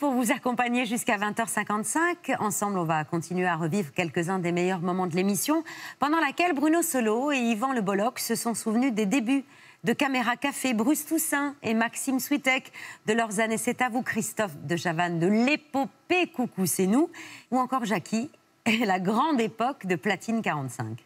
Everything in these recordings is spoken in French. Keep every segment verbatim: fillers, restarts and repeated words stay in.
pour vous accompagner jusqu'à vingt heures cinquante-cinq. Ensemble, on va continuer à revivre quelques-uns des meilleurs moments de l'émission, pendant laquelle Bruno Solo et Yvan Le Bolloc se sont souvenus des débuts de Caméra Café, Bruce Toussaint et Maxime Switek, de leurs années C'est à vous, Christophe de Chavannes, de l'épopée Coucou c'est nous, ou encore Jackie et la grande époque de Platine quarante-cinq.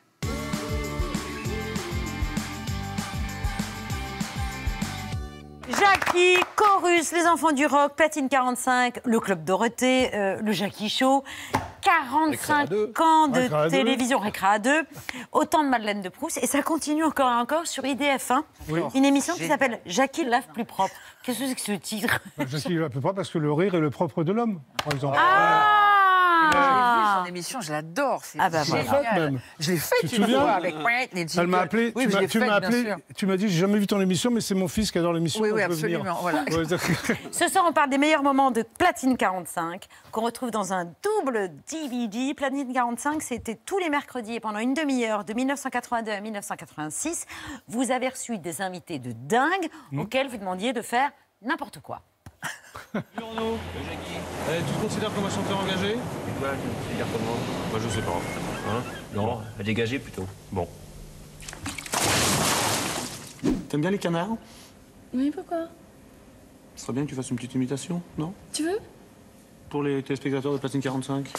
Jackie, Chorus, Les Enfants du Rock, Platine quarante-cinq, le Club Dorothée, euh, le Jackie Show, quarante-cinq ans de Récré télévision, Récré à deux, autant de Madeleine de Proust, et ça continue encore et encore sur I D F un, Oui. une émission qui s'appelle Jackie lave plus propre. Qu'est-ce que c'est que ce titre? Jackie lave plus propre parce que le rire est le propre de l'homme, par exemple. Ah, J'ai vu son émission, je l'adore. Ah bah voilà. génial. Même. Je l'ai Tu faite te une souviens fois avec Pointe, les Elle m'a appelé, Oui, tu je m'as l'ai tu faite, m'as bien appelé, sûr. tu m'as dit j'ai jamais vu ton émission, mais c'est mon fils qui adore l'émission. Oui, donc oui, je veux venir. absolument. Voilà. Ouais, d'accord. Ce soir, on parle des meilleurs moments de Platine quarante-cinq, qu'on retrouve dans un double D V D. Platine quarante-cinq, c'était tous les mercredis et pendant une demi-heure, de mille neuf cent quatre-vingt-deux à mille neuf cent quatre-vingt-six. Vous avez reçu des invités de dingue Mmh. auxquels vous demandiez de faire n'importe quoi. Arnaud, eh, tu te considères comme un chanteur engagé? Ouais, tu me considères comment? Bah, je sais pas. Hein? Non, dégagé plutôt. Bon. T'aimes bien les canards? Oui, pourquoi? Ce serait bien que tu fasses une petite imitation, non? Tu veux? Pour les téléspectateurs de Platine quarante-cinq.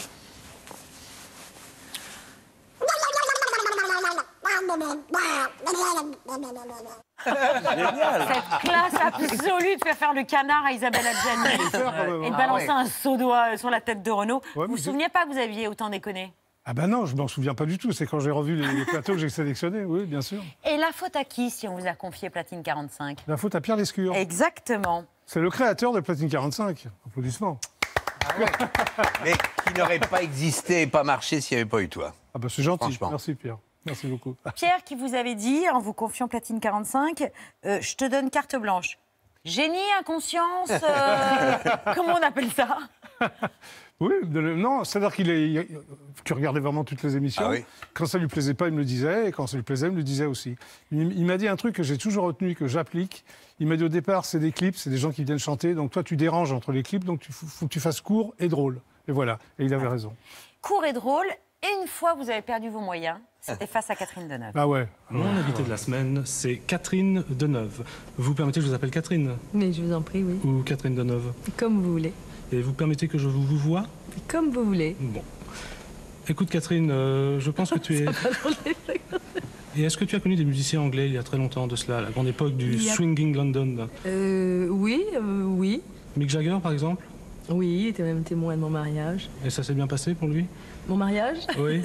Cette classe absolue de faire faire le canard à Isabelle Adjani et de balancer Ah ouais. un seau d'oie sur la tête de Renaud. Ouais, vous vous mais souveniez pas que vous aviez autant déconné? Ah ben non, je m'en souviens pas du tout. C'est quand j'ai revu les, les plateaux que j'ai sélectionnés, oui, bien sûr. Et la faute à qui si on vous a confié Platine quarante-cinq? La faute à Pierre Lescure. Exactement. C'est le créateur de Platine quarante-cinq. Applaudissements. Mais qui n'aurait pas existé et pas marché s'il n'y avait pas eu toi. Ah ben c'est gentil. Franchement. Merci Pierre. Merci beaucoup. Pierre qui vous avait dit, en vous confiant Platine quarante-cinq, euh, je te donne carte blanche. Génie, inconscience, euh, comment on appelle ça? Oui, de le- non, c'est-à-dire qu'il est, il- tu regardais vraiment toutes les émissions. Ah oui. Quand ça lui plaisait pas, il me le disait, et quand ça lui plaisait, il me le disait aussi. Il, il m'a dit un truc que j'ai toujours retenu, que j'applique. Il m'a dit au départ, c'est des clips, c'est des gens qui viennent chanter, donc toi tu déranges entre les clips, donc il faut, faut que tu fasses court et drôle. Et voilà, et il avait raison. Court et drôle, et une fois vous avez perdu vos moyens, c'était face à Catherine Deneuve. Ah ouais. Mon invité de la semaine, c'est Catherine Deneuve. Vous permettez que je vous appelle Catherine? Mais je vous en prie, oui. Ou Catherine Deneuve? Comme vous voulez. Et vous permettez que je vous, vous voie? Comme vous voulez. Bon. Écoute Catherine, euh, je pense que tu es... Et est-ce que tu as connu des musiciens anglais il y a très longtemps de cela, à la grande époque du Il y a- swinging London? Euh, oui, euh, oui. Mick Jagger par exemple? Oui, il était même témoin de mon mariage. Et ça s'est bien passé pour lui? Mon mariage? Oui.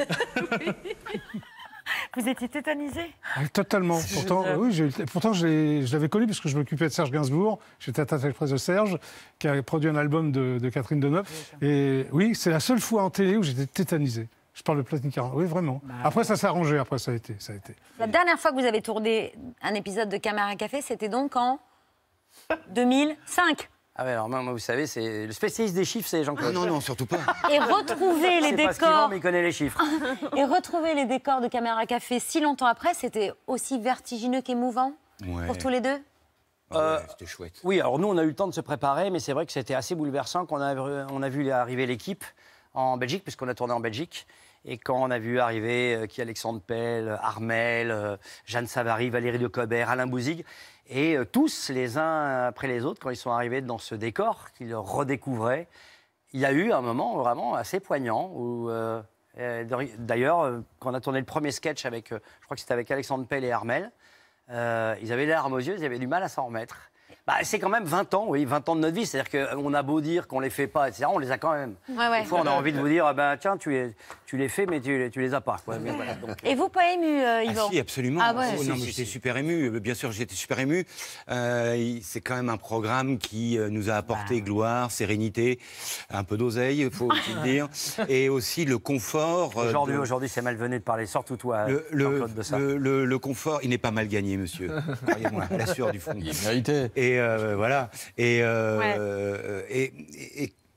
Vous étiez tétanisé? Ah, totalement. Pourtant, oui, j'ai- pourtant je l'ai- je l'avais connu parce que je m'occupais de Serge Gainsbourg. J'étais attaché presse de Serge, qui a produit un album de, de Catherine Deneuve. Et oui, c'est la seule fois en télé où j'étais tétanisé. Je parle de Platine quarante. Oui, vraiment. Après, ça s'est arrangé. Après, ça a été. Ça a été. La dernière fois que vous avez tourné un épisode de Caméra Café, c'était donc en deux mille cinq. Ah ouais, alors moi, moi, vous savez, c'est le spécialiste des chiffres, c'est Jean-Claude. Ah non, non, surtout pas. Et retrouver les C'est pas ce qu'il vend, décors mais il connaît les chiffres. et retrouver les décors de Caméra Café si longtemps après, c'était aussi vertigineux qu'émouvant Ouais. pour tous les deux. Ah ouais, Euh, c'était chouette. Oui, alors nous, on a eu le temps de se préparer, mais c'est vrai que c'était assez bouleversant quand on a, on a vu arriver l'équipe en Belgique, puisqu'on a tourné en Belgique. Et quand on a vu arriver euh, qui Alexandre Pell, Armel, euh, Jeanne Savary, Valérie Lecobert, Alain Bouzigues, et euh, tous, les uns après les autres, quand ils sont arrivés dans ce décor qu'ils redécouvraient, il y a eu un moment vraiment assez poignant où, euh, euh, d'ailleurs, euh, quand on a tourné le premier sketch avec, euh, je crois que c'était avec Alexandre Pell et Armel, euh, ils avaient les larmes aux yeux, ils avaient du mal à s'en remettre. Bah, c'est quand même vingt ans, oui, vingt ans de notre vie. C'est-à-dire qu'on a beau dire qu'on les fait pas, et cetera, on les a quand même. Ouais, ouais. Des fois, on a envie de vous dire, ah ben, tiens, tu les, tu les fais, mais tu, tu les as pas. Quoi. Mais voilà, donc, Et vous, pas ému, euh, Ah Yvan? si, absolument. Ah ouais. Oh, Si, non, si, mais si, j'étais si. super ému. Euh, Bien sûr, j'étais super ému. Euh, il- c'est quand même un programme qui euh, nous a apporté gloire, sérénité, un peu d'oseille, faut aussi le dire, et aussi le confort. euh, aujourd'hui, de- aujourd'hui, c'est malvenu de parler, surtout toi, le, le, Jean-Claude, de ça. le, le- le confort, il n'est pas mal gagné, monsieur. Croyez-moi, à la sueur du fond. Il est mérité. Et euh, voilà. Et, euh, Ouais. euh, et, et- et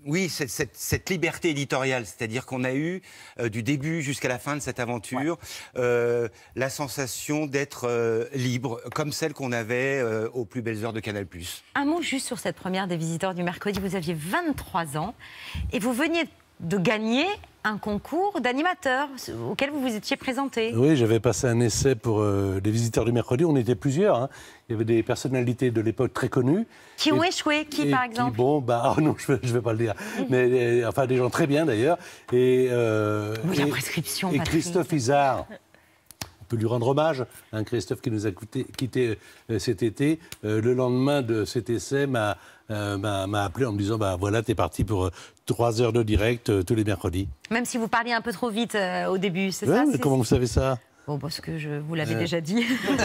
Oui, cette, cette, cette liberté éditoriale, c'est-à-dire qu'on a eu, euh, du début jusqu'à la fin de cette aventure, ouais. euh, la sensation d'être euh, libre, comme celle qu'on avait euh, aux plus belles heures de Canal plus. Un mot juste sur cette première des Visiteurs du mercredi. Vous aviez vingt-trois ans et vous veniez de gagner un concours d'animateur auquel vous vous étiez présenté. Oui, j'avais passé un essai pour euh, les Visiteurs du mercredi. On était plusieurs. Hein. Il y avait des personnalités de l'époque très connues. Qui et, ont échoué, qui par exemple qui, Bon, bah oh non, je ne vais, vais pas le dire. Mais et, enfin, des gens très bien d'ailleurs. Et, euh, oui, et, la prescription, et Patrick. Christophe Izard. On peut lui rendre hommage, hein, Christophe qui nous a quitté, quitté euh, cet été. Euh, le lendemain de cet essai, m'a euh, m'a appelé en me disant bah, voilà, t'es parti pour euh, trois heures de direct euh, tous les mercredis. Même si vous parliez un peu trop vite euh, au début, c'est ouais, ça mais comment vous savez ça? Bon, parce que je vous l'avais euh... déjà dit. Vous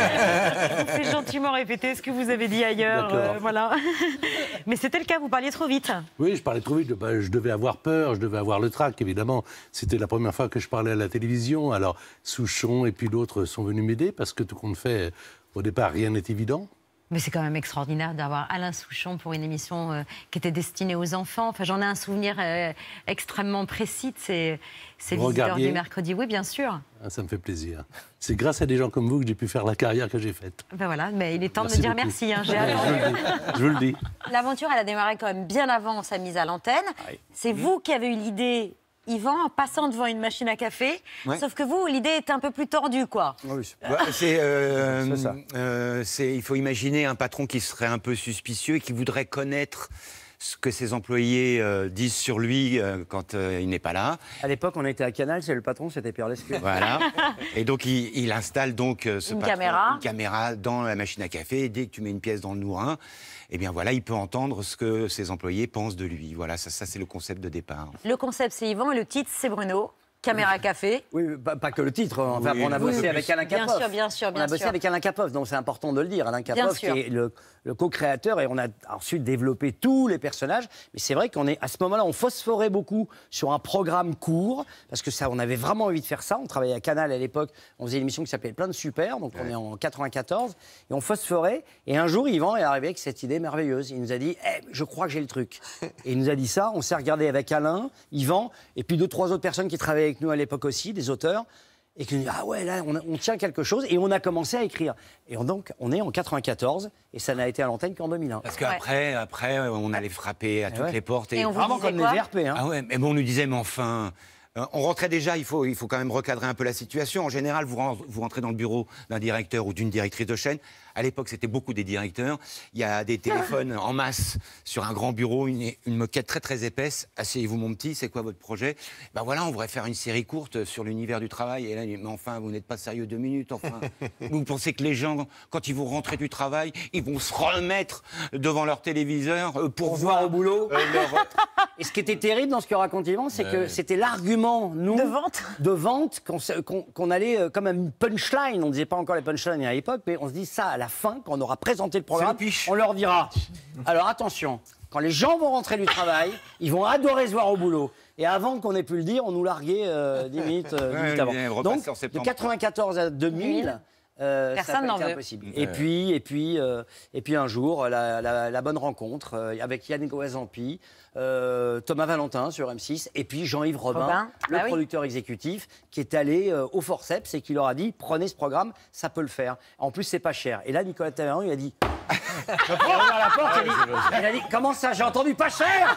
pouvez gentiment répéter ce que vous avez dit ailleurs. Euh, voilà. Mais c'était le cas, vous parliez trop vite. Oui, je parlais trop vite. Bah, je devais avoir peur, je devais avoir le trac, évidemment. C'était la première fois que je parlais à la télévision. Alors, Souchon et puis d'autres sont venus m'aider parce que tout compte fait, au départ, rien n'est évident. Mais c'est quand même extraordinaire d'avoir Alain Souchon pour une émission euh, qui était destinée aux enfants. Enfin, j'en ai un souvenir euh, extrêmement précis de ces, ces Visiteurs du mercredi. Oui, bien sûr. Ah, ça me fait plaisir. C'est grâce à des gens comme vous que j'ai pu faire la carrière que j'ai faite. Ben voilà, mais il est temps merci de me dire beaucoup. merci. Hein, j'ai attendu. Je vous le dis. L'aventure, elle a démarré quand même bien avant sa mise à l'antenne. Oui. C'est mmh. vous qui avez eu l'idée, Yvan, en passant devant une machine à café. Ouais. Sauf que vous, l'idée est un peu plus tordue, quoi. Oui, bah, c'est, euh, c'est ça. Euh, c'est, il faut imaginer un patron qui serait un peu suspicieux et qui voudrait connaître ce que ses employés euh, disent sur lui euh, quand euh, il n'est pas là. À l'époque, on était à Canal, c'est le patron, c'était Pierre Lescure. Voilà. Et donc, il, il installe donc euh, ce une patron, caméra. une caméra dans la machine à café. Et dès que tu mets une pièce dans le nourrin, eh bien voilà, il peut entendre ce que ses employés pensent de lui. Voilà, ça, ça c'est le concept de départ. Le concept, c'est Yvan, et le titre, c'est Bruno. Caméra café. Oui, pas, pas que le titre. Enfin, oui, on a bossé oui, avec Alain Capoff. Bien sûr, bien sûr, bien On a bossé sûr. avec Alain Capoff, donc c'est important de le dire. Alain Capoff, qui est le, le co-créateur, et on a ensuite développé tous les personnages. Mais c'est vrai qu'on est à ce moment-là, on phosphorait beaucoup sur un programme court, parce que ça, on avait vraiment envie de faire ça. On travaillait à Canal à l'époque. On faisait une émission qui s'appelait Plein de Super, donc ouais. on est en quatre-vingt-quatorze, et on phosphorait. Et un jour, Yvan est arrivé avec cette idée merveilleuse. Il nous a dit, hey, je crois que j'ai le truc. Et il nous a dit ça. On s'est regardé avec Alain, Yvan, et puis deux, trois autres personnes qui travaillaient avec nous à l'époque aussi, des auteurs, et qui nous dit ah ouais là on, a, on tient quelque chose, et on a commencé à écrire. Et on, donc on est en quatre-vingt-quatorze et ça n'a été à l'antenne qu'en deux mille un. Parce qu'après, ouais. après, on allait frapper à et toutes ouais. les portes et, et on vous vraiment comme des V R P. Hein. Ah ouais, mais bon, on nous disait mais enfin. On rentrait déjà, il faut, il faut quand même recadrer un peu la situation. En général, vous, vous rentrez dans le bureau d'un directeur ou d'une directrice de chaîne. À l'époque, c'était beaucoup des directeurs. Il y a des téléphones en masse sur un grand bureau, une, une moquette très très épaisse. Asseyez-vous mon petit, c'est quoi votre projet? Ben voilà, on voudrait faire une série courte sur l'univers du travail. Et là, mais enfin, vous n'êtes pas sérieux deux minutes, enfin. Vous pensez que les gens, quand ils vont rentrer du travail, ils vont se remettre devant leur téléviseur pour, pour voir au boulot euh, leur... Et ce qui était terrible dans ce que raconte Yvan, c'est que c'était l'argument, nous, de vente, de vente qu'on, qu'on, qu'on allait euh, comme une punchline. On ne disait pas encore les punchlines à l'époque, mais on se dit ça à la fin, quand on aura présenté le programme, le on leur dira. Alors attention, quand les gens vont rentrer du travail, ils vont adorer se voir au boulot. Et avant qu'on ait pu le dire, on nous larguait euh, dix minutes, euh, dix minutes ouais, avant. Donc, de quatre-vingt-quatorze à deux mille... Euh, Personne n'en veut. Impossible. Et puis, et puis, euh, et puis un jour, la, la, la bonne rencontre euh, avec Yannick Oazampi, euh, Thomas Valentin sur M six, et puis Jean-Yves Robin, Robin. le bah producteur oui. exécutif, qui est allé euh, au forceps et qui leur a dit prenez ce programme, ça peut le faire. En plus, c'est pas cher. Et là, Nicolas Taverneau, il a dit je prends la porte. Il a dit, il a dit comment ça, j'ai entendu pas cher.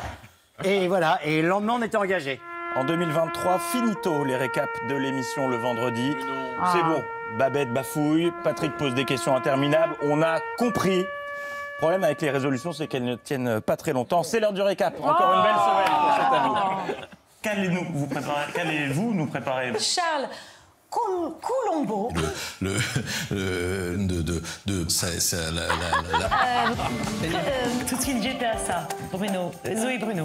Et voilà. Et le lendemain, on était engagés. En deux mille vingt-trois, finito les récaps de l'émission le vendredi. Ah. C'est bon. Babette bafouille, Patrick pose des questions interminables, on a compris. Le problème avec les résolutions, c'est qu'elles ne tiennent pas très longtemps. C'est l'heure du récap. Encore oh une belle semaine pour cette année. Qu'allez-vous vous préparer, qu'allez-vous nous préparer? Charles Colombo. Le, le, de, de, de, ça, ça, la, la, la... Euh, euh, tout de suite, j'étais à ça. Bruno, Zoé Bruno.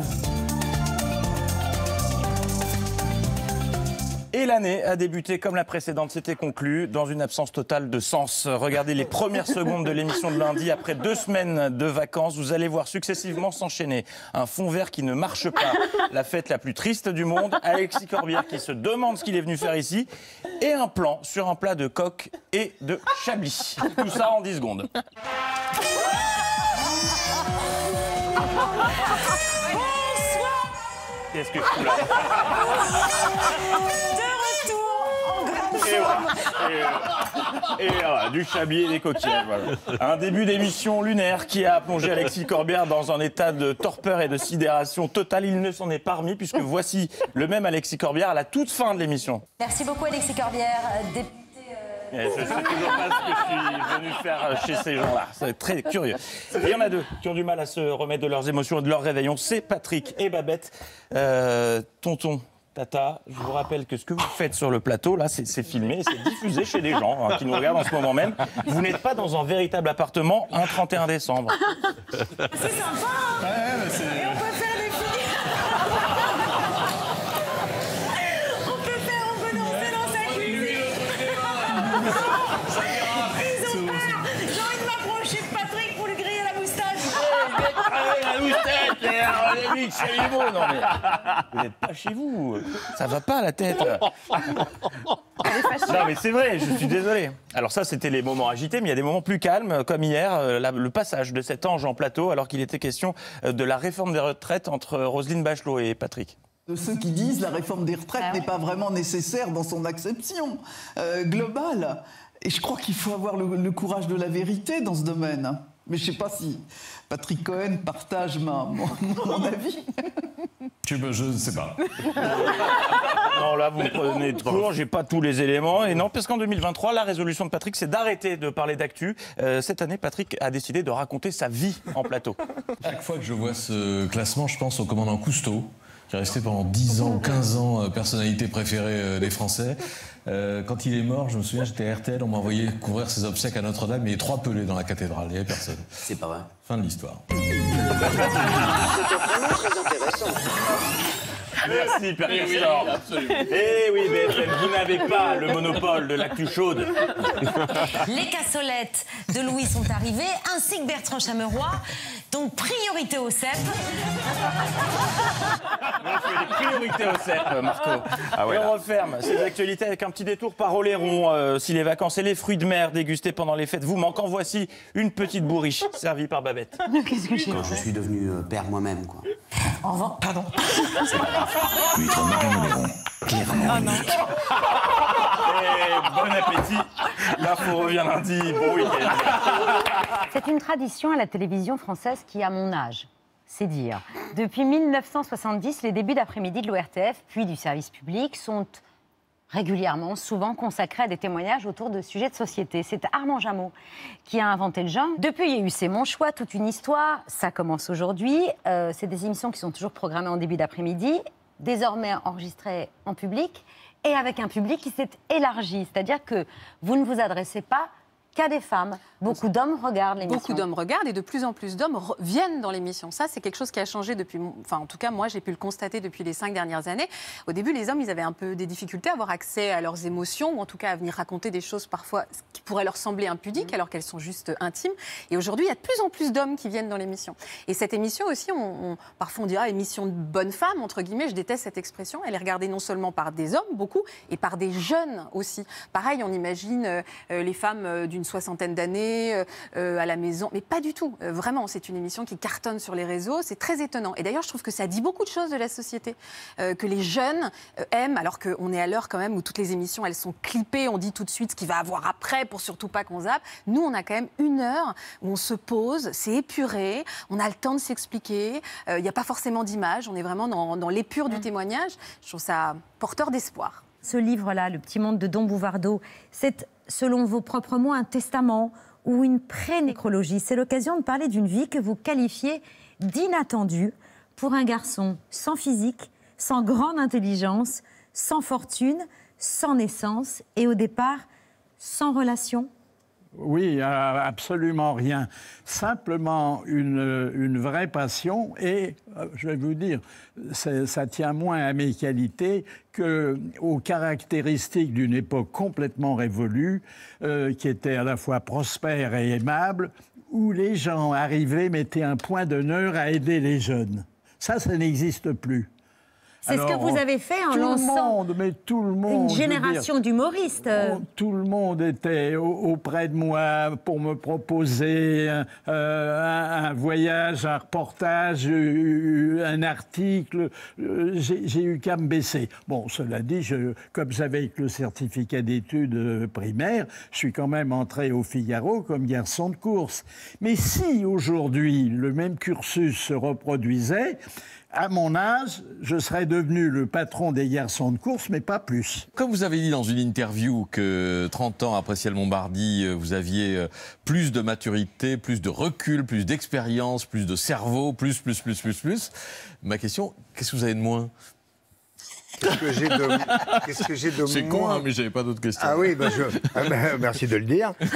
Et l'année a débuté comme la précédente, c'était conclu, dans une absence totale de sens. Regardez les premières secondes de l'émission de lundi. Après deux semaines de vacances, vous allez voir successivement s'enchaîner un fond vert qui ne marche pas, la fête la plus triste du monde, Alexis Corbière qui se demande ce qu'il est venu faire ici, et un plan sur un plat de coq et de chablis. Tout ça en dix secondes. Bonsoir. Qu'est-ce que je fous là? De retour en grande Et forme. voilà. Et, euh, et voilà, du chablis et des coquillages. Voilà. Un début d'émission lunaire qui a plongé Alexis Corbière dans un état de torpeur et de sidération totale. Il ne s'en est pas remis puisque voici le même Alexis Corbière à la toute fin de l'émission. Merci beaucoup Alexis Corbière. Des... Je ne sais toujours pas ce que je suis venu faire chez ces gens-là. C'est très curieux. Et il y en a deux qui ont du mal à se remettre de leurs émotions et de leur réveillon. C'est Patrick et Babette. Euh, tonton, Tata, je vous rappelle que ce que vous faites sur le plateau, là, c'est filmé, c'est diffusé chez des gens hein, qui nous regardent en ce moment même. Vous n'êtes pas dans un véritable appartement un trente et un décembre. C'est sympa, hein Ouais, mais c'est... Et on peut faire des filles. On peut faire, on peut danser dans sa cuisine. Ils ont peur. J'ai envie de m'approcher de Patrick pour lui griller la moustache. La moustache, chez les mots, non mais vous n'êtes pas chez vous, ça va pas la tête. Non mais c'est vrai, je suis désolé. Alors ça c'était les moments agités, mais il y a des moments plus calmes, comme hier, la, le passage de cet ange en plateau, alors qu'il était question de la réforme des retraites entre Roselyne Bachelot et Patrick. De ceux qui disent la réforme des retraites n'est pas vraiment nécessaire dans son acception euh, globale. Et je crois qu'il faut avoir le, le courage de la vérité dans ce domaine. Mais je ne sais pas si Patrick Cohen partage ma, mon, mon avis. Je ne sais pas. Non, là, vous me prenez de court, j'ai pas tous les éléments. Et non, parce qu'en deux mille vingt-trois, la résolution de Patrick, c'est d'arrêter de parler d'actu. Euh, cette année, Patrick a décidé de raconter sa vie en plateau. Chaque fois que je vois ce classement, je pense au commandant Cousteau, qui est resté pendant dix ans ou quinze ans euh, personnalité préférée euh, des Français. Euh, quand il est mort, je me souviens, j'étais à R T L, on m'a envoyé couvrir ses obsèques à Notre-Dame, mais il y avait trois pelés dans la cathédrale, il n'y avait personne. C'est pas vrai. Fin de l'histoire. Merci, Père Castor. Eh oui, B F M, vous n'avez pas le monopole de l'actu chaude. Les cassolettes de Louis sont arrivées, ainsi que Bertrand Chameroy. Donc, priorité au C E P. On fait des priorités au C E P, Marco. Ah ouais, et on referme ces actualités avec un petit détour par Oléron. Euh, si les vacances et les fruits de mer dégustés pendant les fêtes vous manquent, en voici une petite bourriche servie par Babette. Qu'est-ce que j'ai Quand je suis devenu euh, père moi-même, quoi. En revanche, pardon. Huître Marine Oléron, clairement unique. Et bon appétit. L'info revient lundi. Bon week-end. C'est une tradition à la télévision française qui a mon âge. C'est dire. Depuis mille neuf cent soixante-dix, les débuts d'après-midi de l'O R T F, puis du service public, sont régulièrement, souvent consacrés à des témoignages autour de sujets de société. C'est Armand Jameau qui a inventé le genre. Depuis, il y a eu C'est mon choix, toute une histoire. Ça commence aujourd'hui. Euh, c'est des émissions qui sont toujours programmées en début d'après-midi, désormais enregistrées en public, et avec un public qui s'est élargi. C'est-à-dire que vous ne vous adressez pas qu'à des femmes. Beaucoup d'hommes regardent l'émission. Beaucoup d'hommes regardent et de plus en plus d'hommes viennent dans l'émission. Ça, c'est quelque chose qui a changé depuis... Enfin, en tout cas, moi, j'ai pu le constater depuis les cinq dernières années. Au début, les hommes, ils avaient un peu des difficultés à avoir accès à leurs émotions ou en tout cas à venir raconter des choses parfois qui pourraient leur sembler impudiques alors qu'elles sont juste intimes. Et aujourd'hui, il y a de plus en plus d'hommes qui viennent dans l'émission. Et cette émission aussi, on, on, parfois on dira émission de bonne femme, entre guillemets. Je déteste cette expression. Elle est regardée non seulement par des hommes, beaucoup, et par des jeunes aussi. Pareil, on imagine euh, les femmes euh, d'une soixantaine d'années euh, à la maison, mais pas du tout. Euh, vraiment, c'est une émission qui cartonne sur les réseaux, c'est très étonnant. Et d'ailleurs, je trouve que ça dit beaucoup de choses de la société, euh, que les jeunes euh, aiment, alors qu'on est à l'heure quand même où toutes les émissions, elles sont clippées, on dit tout de suite ce qu'il va avoir après pour surtout pas qu'on zappe. Nous, on a quand même une heure où on se pose, c'est épuré, on a le temps de s'expliquer, il euh, n'y a pas forcément d'image, on est vraiment dans, dans l'épure du témoignage. Je trouve ça porteur d'espoir. Ce livre-là, Le Petit Monde de Don Bouvardeau, c'est, selon vos propres mots, un testament ou une pré-nécrologie. C'est l'occasion de parler d'une vie que vous qualifiez d'inattendue pour un garçon sans physique, sans grande intelligence, sans fortune, sans naissance et au départ, sans relation. Oui, absolument rien. Simplement une, une vraie passion et, je vais vous dire, ça tient moins à mes qualités qu'aux caractéristiques d'une époque complètement révolue, euh, qui était à la fois prospère et aimable, où les gens arrivaient, mettaient un point d'honneur à aider les jeunes. Ça, ça n'existe plus. C'est ce que vous avez fait en tout lançant le monde, mais tout le monde, une je veux génération dire, d'humoristes. oh, tout le monde était au- auprès de moi pour me proposer un, euh, un- un voyage, un reportage, euh, un article. Euh, J'ai j'ai eu qu'à me baisser. Bon, cela dit, je, comme j'avais que le certificat d'études euh, primaires, je suis quand même entré au Figaro comme garçon de course. Mais si aujourd'hui le même cursus se reproduisait, à mon âge, je serais devenu le patron des garçons de course, mais pas plus. Comme vous avez dit dans une interview que trente ans après Ciel Montbardi, vous aviez plus de maturité, plus de recul, plus d'expérience, plus de cerveau, plus, plus, plus, plus, plus. Ma question, qu'est-ce que vous avez de moins ? Qu'est-ce que j'ai de, qu'est-ce que j'ai de C'est con, moins hein, mais j'avais pas d'autres questions. Ah oui, bah je, ah bah, merci de le dire. Euh,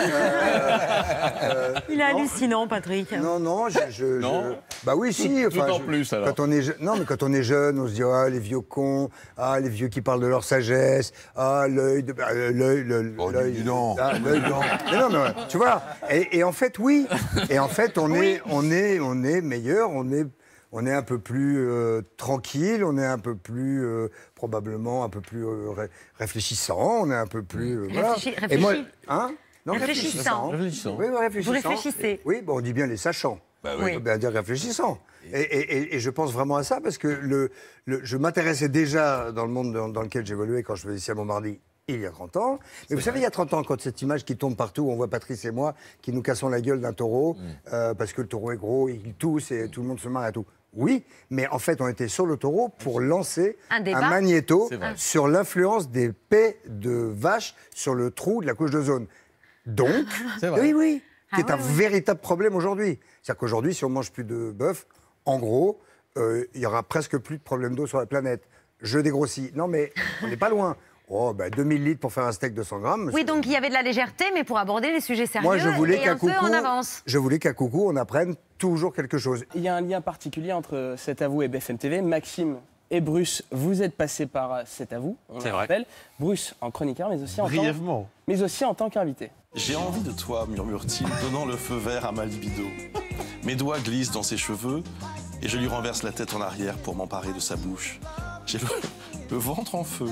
euh, Il est non. hallucinant, Patrick. Non, non, je... je- Non. je- bah oui, si. Tout- tout en je- plus, alors. Quand on est je- non, mais quand on est jeune, on se dit, ah, les vieux cons, ah, les vieux qui parlent de leur sagesse, ah, l'œil, de- bah, l'œil, le- Oh, l'œil, dis donc. ah, l'œil, non. Mais non, mais ouais, tu vois. Et, et en fait, oui. Et en fait, on est, on est, on est meilleur, on est... On est un peu plus euh, tranquille, on est un peu plus, euh, probablement, un peu plus euh, ré- réfléchissant, on est un peu plus... euh, voilà. Réfléchi- Et moi, réfléchi. hein Non, Réfléchissant. Réfléchissant. Oui, oui, réfléchissant. Vous réfléchissez. Oui, bon, on dit bien les sachants. Bah On oui. peut bien dire réfléchissant. Et, et- et- et je pense vraiment à ça parce que le, le- je m'intéressais déjà dans le monde dans, dans lequel j'évoluais quand je faisais Ciel Montbardi il y a trente ans. Mais vous savez, il y a trente ans, quand cette image qui tombe partout, on voit Patrice et moi qui nous cassons la gueule d'un taureau euh, parce que le taureau est gros, il tousse et tout le monde se marre et tout. Oui, mais en fait, on était sur le taureau pour lancer Un débat. magnéto C'est vrai. sur l'influence des paies de vaches sur le trou de la couche d'ozone. Donc, C'est vrai. oui, oui, qui Ah est un oui, oui. véritable problème aujourd'hui. C'est-à-dire qu'aujourd'hui, si on mange plus de bœuf, en gros, euh, il y aura presque plus de problème d'eau sur la planète. Je dégrossis. Non, mais on n'est pas loin. Oh, bah, deux mille litres pour faire un steak de cent grammes. Oui, donc il y avait de la légèreté, mais pour aborder les sujets sérieux Moi, je voulais et qu'à un peu Coucou, en avance. je voulais qu'à Coucou, on apprenne toujours quelque chose. Il y a un lien particulier entre C'est à vous et B F M T V. Maxime et Bruce, vous êtes passés par C'est à vous, on C'est le vrai. rappelle. Bruce en chroniqueur, mais aussi en tant, Brièvement. mais aussi en tant qu'invité. J'ai envie de toi, murmure-t-il, donnant le feu vert à ma libido. Mes doigts glissent dans ses cheveux et je lui renverse la tête en arrière pour m'emparer de sa bouche. J'ai le, le ventre en feu.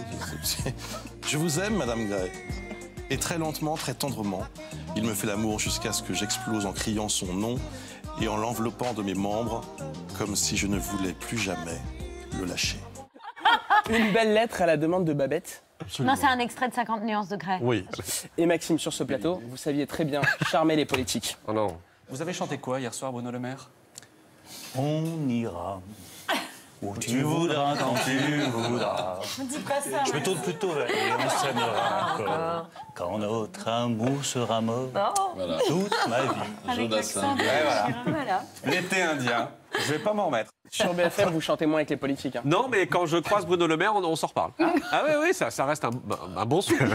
Je vous aime, Madame Gray. Et très lentement, très tendrement, il me fait l'amour jusqu'à ce que j'explose en criant son nom et en l'enveloppant de mes membres, comme si je ne voulais plus jamais le lâcher. Une belle lettre à la demande de Babette. Non, c'est un extrait de cinquante nuances de Grey. Oui. Et Maxime, sur ce plateau, vous saviez très bien charmer les politiques. Oh non. Vous avez chanté quoi hier soir, Bruno Le Maire? On ira où tu voudras, quand tu voudras. Ne dis pas ça. Je me tourne plutôt vers et on s'aimera encore. Quand notre amour sera mort, Voilà. toute ma vie. Avec l'accent de Ouais, voilà. Chirac. Voilà. L'été indien, je vais pas m'en remettre. Sur B F M, vous chantez moins avec les politiques. hein. Non, mais quand je croise Bruno Le Maire, on, on s'en reparle. Ah oui, oui, ça, ça reste un, un bon souvenir.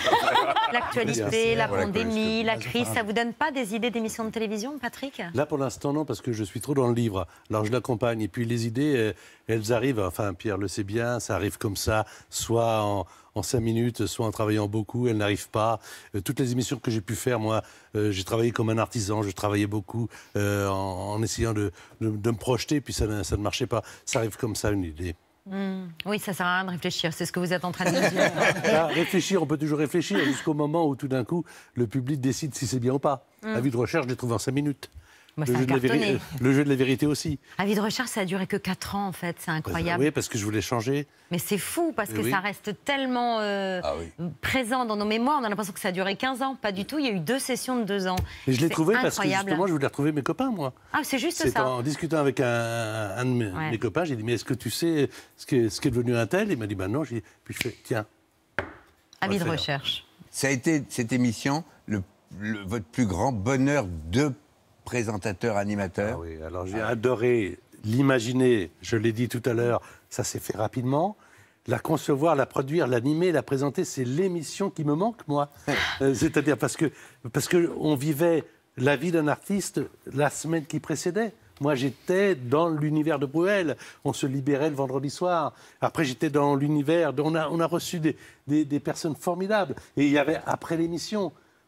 L'actualité, la Voilà, pandémie, quoi, la crise, ça vous donne pas des idées d'émissions de télévision, Patrick? Là, pour l'instant, non, parce que je suis trop dans le livre. Alors, je l'accompagne. Et puis, les idées, euh, elles arrivent, enfin, Pierre le sait bien, ça arrive comme ça, soit en, en cinq minutes, soit en travaillant beaucoup, elles n'arrivent pas. Euh, toutes les émissions que j'ai pu faire, moi, euh, j'ai travaillé comme un artisan, je travaillais beaucoup euh, en, en essayant de, de, de me projeter, puis ça, ne- ça ne marchait pas. Ça arrive comme ça, une idée. Hmm. Oui, ça sert à rien de réfléchir, c'est ce que vous êtes en train de nous dire. Là, réfléchir, on peut toujours réfléchir jusqu'au moment où tout d'un coup, le public décide si c'est bien ou pas. Mm. La vie de recherche, je l'ai trouvé en cinq minutes. Bah, le, ça a jeu de la cartonné. véri- le jeu de la vérité aussi. Avis de recherche, ça a duré que quatre ans, en fait, c'est incroyable. Oui, parce que je voulais changer. Mais c'est fou, parce que Oui. ça reste tellement euh, Ah oui. présent dans nos mémoires, on a l'impression que ça a duré quinze ans. Pas du tout, il y a eu deux sessions de deux ans. Et je l'ai C'est trouvé parce que incroyable. justement, je voulais retrouver mes copains, moi. Ah, c'est juste C'est ça. en discutant avec un, un de mes, Ouais. mes copains, j'ai dit, mais est-ce que tu sais ce qui est, ce qui est devenu un tel? Il m'a dit, ben non. J'ai dit, puis je fais, tiens. Avis de faire. recherche. Ça a été, cette émission, le, le- votre plus grand bonheur de présentateur, animateur? Ah oui, alors j'ai adoré l'imaginer, je l'ai dit tout à l'heure, ça s'est fait rapidement. La concevoir, la produire, l'animer, la présenter, c'est l'émission qui me manque, moi. Euh, C'est-à-dire parce que parce que on vivait la vie d'un artiste la semaine qui précédait. Moi, j'étais dans l'univers de Bruel. On se libérait le vendredi soir. Après, j'étais dans l'univers. de- On a, on a reçu des, des, des personnes formidables. Et il y avait, après l'émission,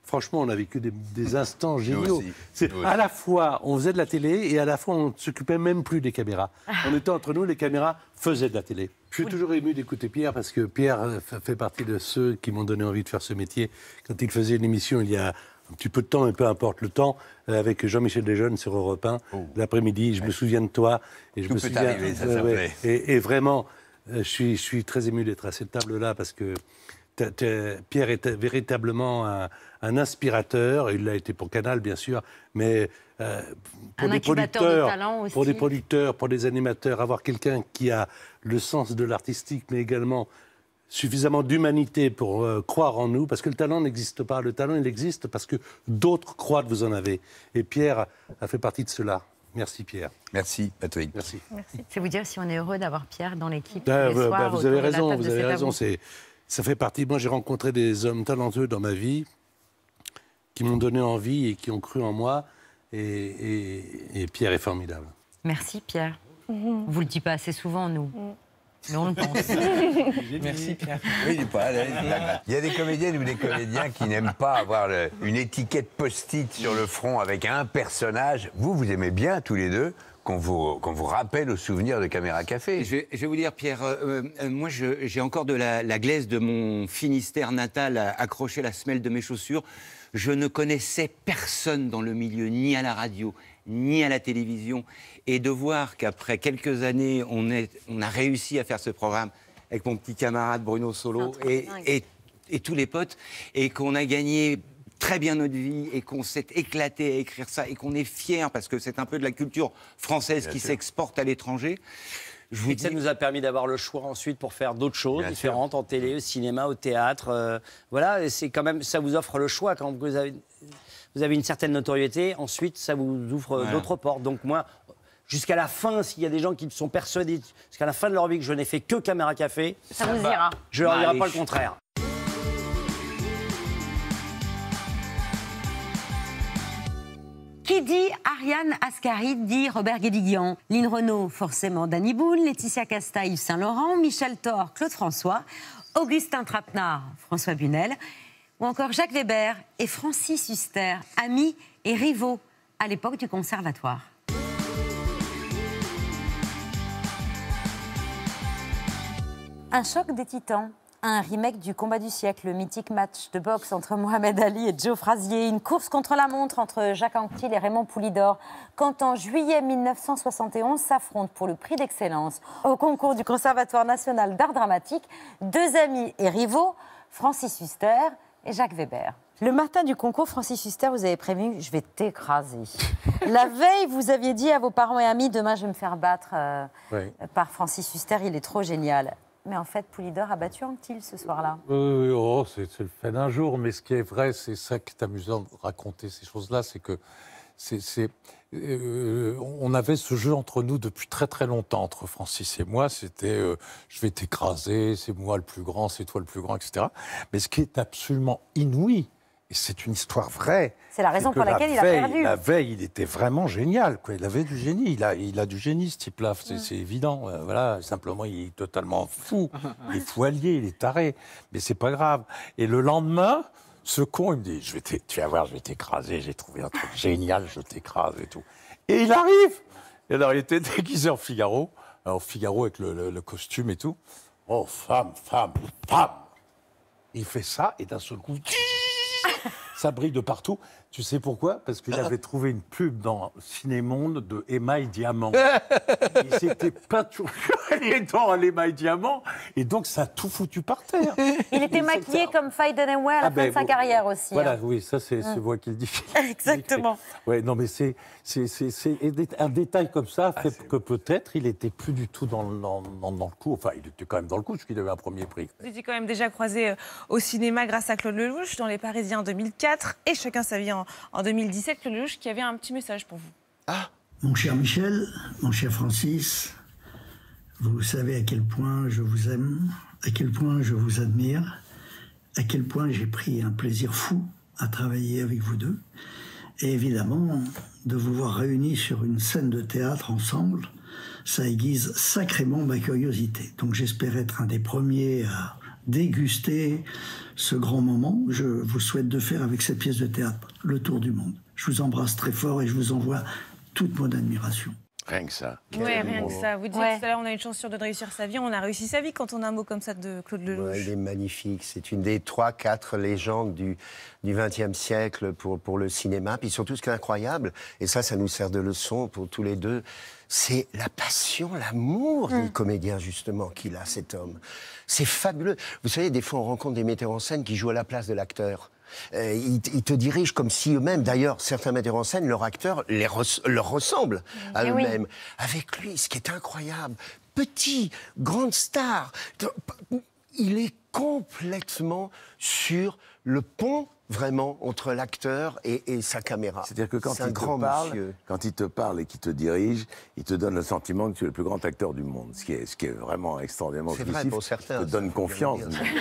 Franchement, on a vécu des, des instants géniaux. aussi. C'est- Nous aussi. À la fois, on faisait de la télé et à la fois, on ne s'occupait même plus des caméras. On était entre nous, les caméras faisaient de la télé. Je suis toujours ému d'écouter Pierre parce que Pierre euh, fa- fait partie de ceux qui m'ont donné envie de faire ce métier. Quand il faisait une émission il y a un petit peu de temps, mais peu importe le temps, euh, avec Jean-Michel Desjeunes sur Europe un, l'après-midi, je me souviens de toi. Et je Tout me peut souviens, arriver, ça, ouais, ça ouais. plaît. Et, et vraiment, euh, je, suis, je suis très ému d'être à cette table-là parce que t'as- t'as- Pierre est véritablement un, un inspirateur. Il l'a été pour Canal, bien sûr, mais euh, pour Un des incubateur de producteurs, talent aussi. pour des producteurs, pour des animateurs, avoir quelqu'un qui a le sens de l'artistique, mais également suffisamment d'humanité pour euh, croire en nous, parce que le talent n'existe pas. Le talent, il existe parce que d'autres croient que vous en avez. Et Pierre a fait partie de cela. Merci Pierre. Merci Patrick. Merci. C'est vous dire si on est heureux d'avoir Pierre dans l'équipe. Ah, tous les bah, soirs bah, vous autour avez de la raison, table vous de avez C'est à raison. vous. C'est, ça fait partie. Moi, j'ai rencontré des hommes talentueux dans ma vie qui m'ont donné envie et qui ont cru en moi. Et, et- et Pierre est formidable. Merci Pierre. On vous le dit pas assez souvent, nous. Mais on le pense. Merci Pierre. Oui, il est pas à l'aise. Il y a des comédiennes ou des comédiens qui n'aiment pas avoir le- une étiquette post-it sur le front avec un personnage. Vous, vous aimez bien tous les deux qu'on vous, qu'on vous rappelle au souvenir de Caméra Café. Je vais, je vais vous dire, Pierre, euh, euh, moi je- j'ai encore de la, la glaise de mon Finistère natal à- accrochée à la semelle de mes chaussures. Je ne connaissais personne dans le milieu, ni à la radio, ni à la télévision. Et de voir qu'après quelques années, on, est, on a réussi à faire ce programme avec mon petit camarade Bruno Solo et, et, et tous les potes, et qu'on a gagné très bien notre vie et qu'on s'est éclaté à écrire ça et qu'on est fiers parce que c'est un peu de la culture française Bien qui sûr. s'exporte à l'étranger. Je vous Et que ça dis- nous a permis d'avoir le choix ensuite pour faire d'autres choses Bien différentes en télé, au cinéma, au théâtre. euh, voilà, et c'est quand même, ça vous offre le choix quand vous avez, vous avez une certaine notoriété. Ensuite, ça vous ouvre Voilà. d'autres portes. Donc moi, jusqu'à la fin, s'il y a des gens qui sont persuadés jusqu'à la fin de leur vie que je n'ai fait que Caméra Café, Ça vous ira. je leur Bah, dirai allez, pas le je- contraire. Qui dit Ariane Ascari dit Robert Guédiguian, Lynn Renaud, forcément Danny Boone, Laetitia Casta, Yves Saint-Laurent, Michel Thor, Claude François, Augustin Trapenard, François Bunel, ou encore Jacques Weber et Francis Huster, amis et rivaux à l'époque du Conservatoire. Un choc des titans, un remake du combat du siècle, le mythique match de boxe entre Mohamed Ali et Joe Frazier, une course contre la montre entre Jacques Anquetil et Raymond Poulidor, quand en juillet mille neuf cent soixante et onze s'affrontent pour le prix d'excellence au concours du Conservatoire national d'art dramatique deux amis et rivaux, Francis Huster et Jacques Weber. Le matin du concours, Francis Huster, vous avez prévenu, je vais t'écraser. La veille, vous aviez dit à vos parents et amis, demain je vais me faire battre euh, Oui. par Francis Huster, il est trop génial. Mais en fait, Poulidor a battu Anquetil ce soir-là. Oui, oui, oh, c'est c'est le fait d'un jour, mais ce qui est vrai, c'est ça qui est amusant de raconter ces choses-là, c'est que c'est, c'est, euh, on avait ce jeu entre nous depuis très très longtemps, entre Francis et moi, c'était euh, je vais t'écraser, c'est moi le plus grand, c'est toi le plus grand, et cetera. Mais ce qui est absolument inouï, et c'est une histoire vraie. C'est la raison que pour laquelle il a veille- perdu. La veille, il était vraiment génial, quoi. Il avait du génie, il a, il a du génie, ce type-là, c'est, c'est évident. Euh, voilà, simplement, il est totalement fou, il est fou allié, il est taré, mais c'est pas grave. Et le lendemain, ce con, il me dit, je vais t'é- tu vas voir, je vais t'écraser, j'ai trouvé un truc génial, je t'écrase et tout. Et il arrive. Et alors, il était déguisé en Figaro, alors Figaro avec le, le- le costume et tout. Oh, femme, femme, femme. Il fait ça, et d'un seul coup, ça brille de partout. Tu sais pourquoi? Parce qu'il avait trouvé une pub dans Cinémonde de émail diamant. Il s'était pas toujours les dents à l'émail diamant, et donc ça a tout foutu par terre. Il était maquillé comme Faye Dunaway à la Ah fin ben, de sa bon, carrière aussi. Voilà, hein. oui, ça c'est Mm. c'est moi qui le dis. Exactement. Ouais, non, mais c'est c'est- c'est- c'est- et des- un détail comme ça fait que peut-être il était plus du tout dans, le- dans, dans- dans le coup. Enfin, il était quand même dans le coup, puisqu'il avait un premier prix. Vous étiez quand même déjà croisé euh, au cinéma grâce à Claude Lelouch dans Les Parisiens en deux mille quatre et Chacun sa vie en, en deux mille dix-sept. Claude Lelouch qui avait un petit message pour vous. Mon cher Michel, mon cher Francis, vous savez à quel point je vous aime, à quel point je vous admire, à quel point j'ai pris un plaisir fou à travailler avec vous deux. Et évidemment, de vous voir réunis sur une scène de théâtre ensemble, ça aiguise sacrément ma curiosité. Donc j'espère être un des premiers à, déguster ce grand moment. Je vous souhaite de faire avec cette pièce de théâtre le tour du monde. Je vous embrasse très fort et je vous envoie toute mon admiration. Rien que ça. Oui, rien que ça. Vous disiez Ouais. tout à l'heure, on a une chance sûre de réussir sa vie. On a réussi sa vie quand on a un mot comme ça de Claude Lelouch. Ouais, il est magnifique. C'est une des trois, quatre légendes du du vingtième siècle pour, pour le cinéma. Puis surtout, ce qui est incroyable, et ça, ça nous sert de leçon pour tous les deux, c'est la passion, l'amour des comédiens, justement, qu'il a, cet homme. C'est fabuleux. Vous savez, des fois, on rencontre des metteurs en scène qui jouent à la place de l'acteur. Euh, ils, ils te dirigent comme si eux-mêmes, d'ailleurs, certains metteurs en scène, leur acteur les res, leur ressemble à Eh oui. eux-mêmes. Avec lui, ce qui est incroyable, petit, grande star, il est complètement sur le pont, vraiment, entre l'acteur et, et sa caméra. C'est-à-dire que quand C'est un il, te grand parle, monsieur. quand il te parle et qu'il te dirige, il te donne le sentiment que tu es le plus grand acteur du monde, ce qui est, ce qui est vraiment extraordinairement C'est vrai jouissif. pour certains, Il te donne ça, confiance.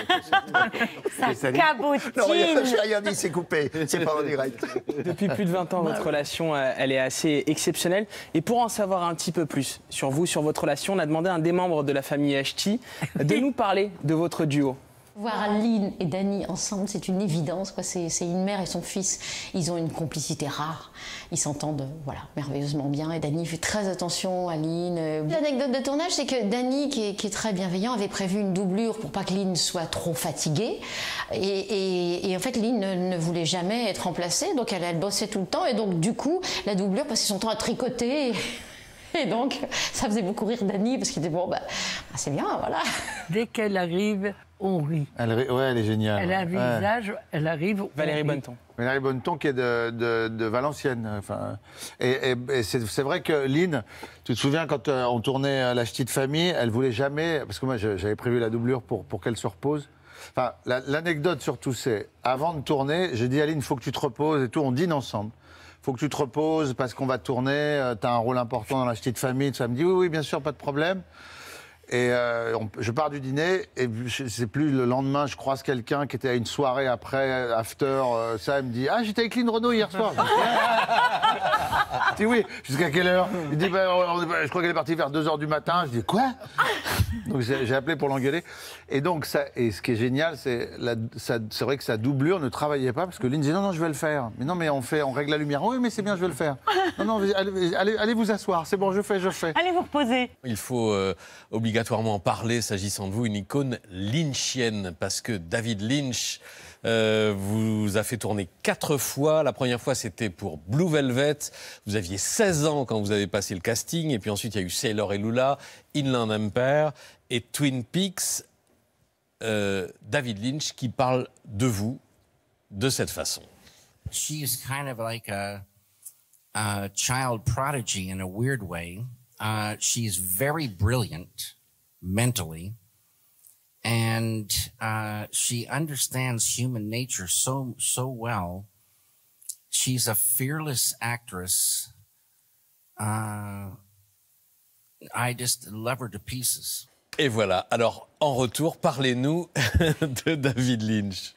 Ça Non, cabotine. j'ai rien dit, c'est coupé. C'est pas en direct. Depuis plus de vingt ans, votre relation, euh, elle est assez exceptionnelle. Et pour en savoir un petit peu plus sur vous, sur votre relation, on a demandé à un des membres de la famille Hachty de nous parler de votre duo. Voir Lynn et Dany ensemble, c'est une évidence, quoi. C'est, c'est une mère et son fils. Ils ont une complicité rare. Ils s'entendent, voilà, merveilleusement bien. Et Dany fait très attention à Lynn. L'anecdote de tournage, c'est que Dany, qui est, qui est très bienveillant, avait prévu une doublure pour pas que Lynn soit trop fatiguée. Et, et, et en fait, Lynn ne, ne voulait jamais être remplacée, donc elle, elle bossait tout le temps. Et donc, du coup, la doublure passait son temps à tricoter. Et... Et donc, ça faisait beaucoup rire Dany, parce qu'il était bon, bah, bah, c'est bien, voilà. Dès qu'elle arrive, on rit. Elle, ri- ouais, elle est géniale. Elle a un ouais. visage, elle arrive. on Valérie rit. Bonneton. Valérie Bonneton qui est de, de, de Valenciennes. Enfin, et et, et c'est, c'est vrai que Lynn, tu te souviens quand euh, on tournait euh, La Ch'ti de famille, elle voulait jamais, parce que moi je- j'avais prévu la doublure pour, pour qu'elle se repose. Enfin, la- l'anecdote surtout c'est, avant de tourner, j'ai dit à Lynn, il faut que tu te reposes et tout, on dîne ensemble. Faut que tu te reposes parce qu'on va tourner, euh, t'as un rôle important dans La Ch'ti de famille. Ça me dit oui, oui, bien sûr, pas de problème. Et euh, on- je pars du dîner et je sais plus, le lendemain, je croise quelqu'un qui était à une soirée après, after, euh, ça, il me dit « Ah, j'étais avec Lynn Renaud hier soir. » Je dis « Oui, jusqu'à quelle heure ?» Il dit bah, on- Je crois qu'elle est partie vers deux heures du matin. Je dis « Quoi ?» Donc j'ai j'ai appelé pour l'engueuler. Et donc, ça, et ce qui est génial, c'est la- ça- c'est vrai que sa doublure ne travaillait pas parce que Lynn disait « Non, non, je vais le faire. » Mais non, mais on, fait, on règle la lumière. « Oui, mais c'est bien, je vais le faire. » Non, non, allez, allez, allez vous asseoir. C'est bon, je fais, je fais. Allez vous reposer. Il faut euh, obligatoirement en parler, s'agissant de vous, une icône lynchienne, parce que David Lynch euh, vous a fait tourner quatre fois. La première fois, c'était pour Blue Velvet. Vous aviez seize ans quand vous avez passé le casting, et puis ensuite, il y a eu Sailor et Lula, Inland Empire et Twin Peaks. Euh, David Lynch qui parle de vous de cette façon. She is kind of like a, a child prodigy in a weird way. Uh, she's very brilliant mentally, and uh, she understands human nature so so well. She's a fearless actress. Uh, I just love her to pieces. Et voilà. Alors, en retour, parlez-nous de David Lynch.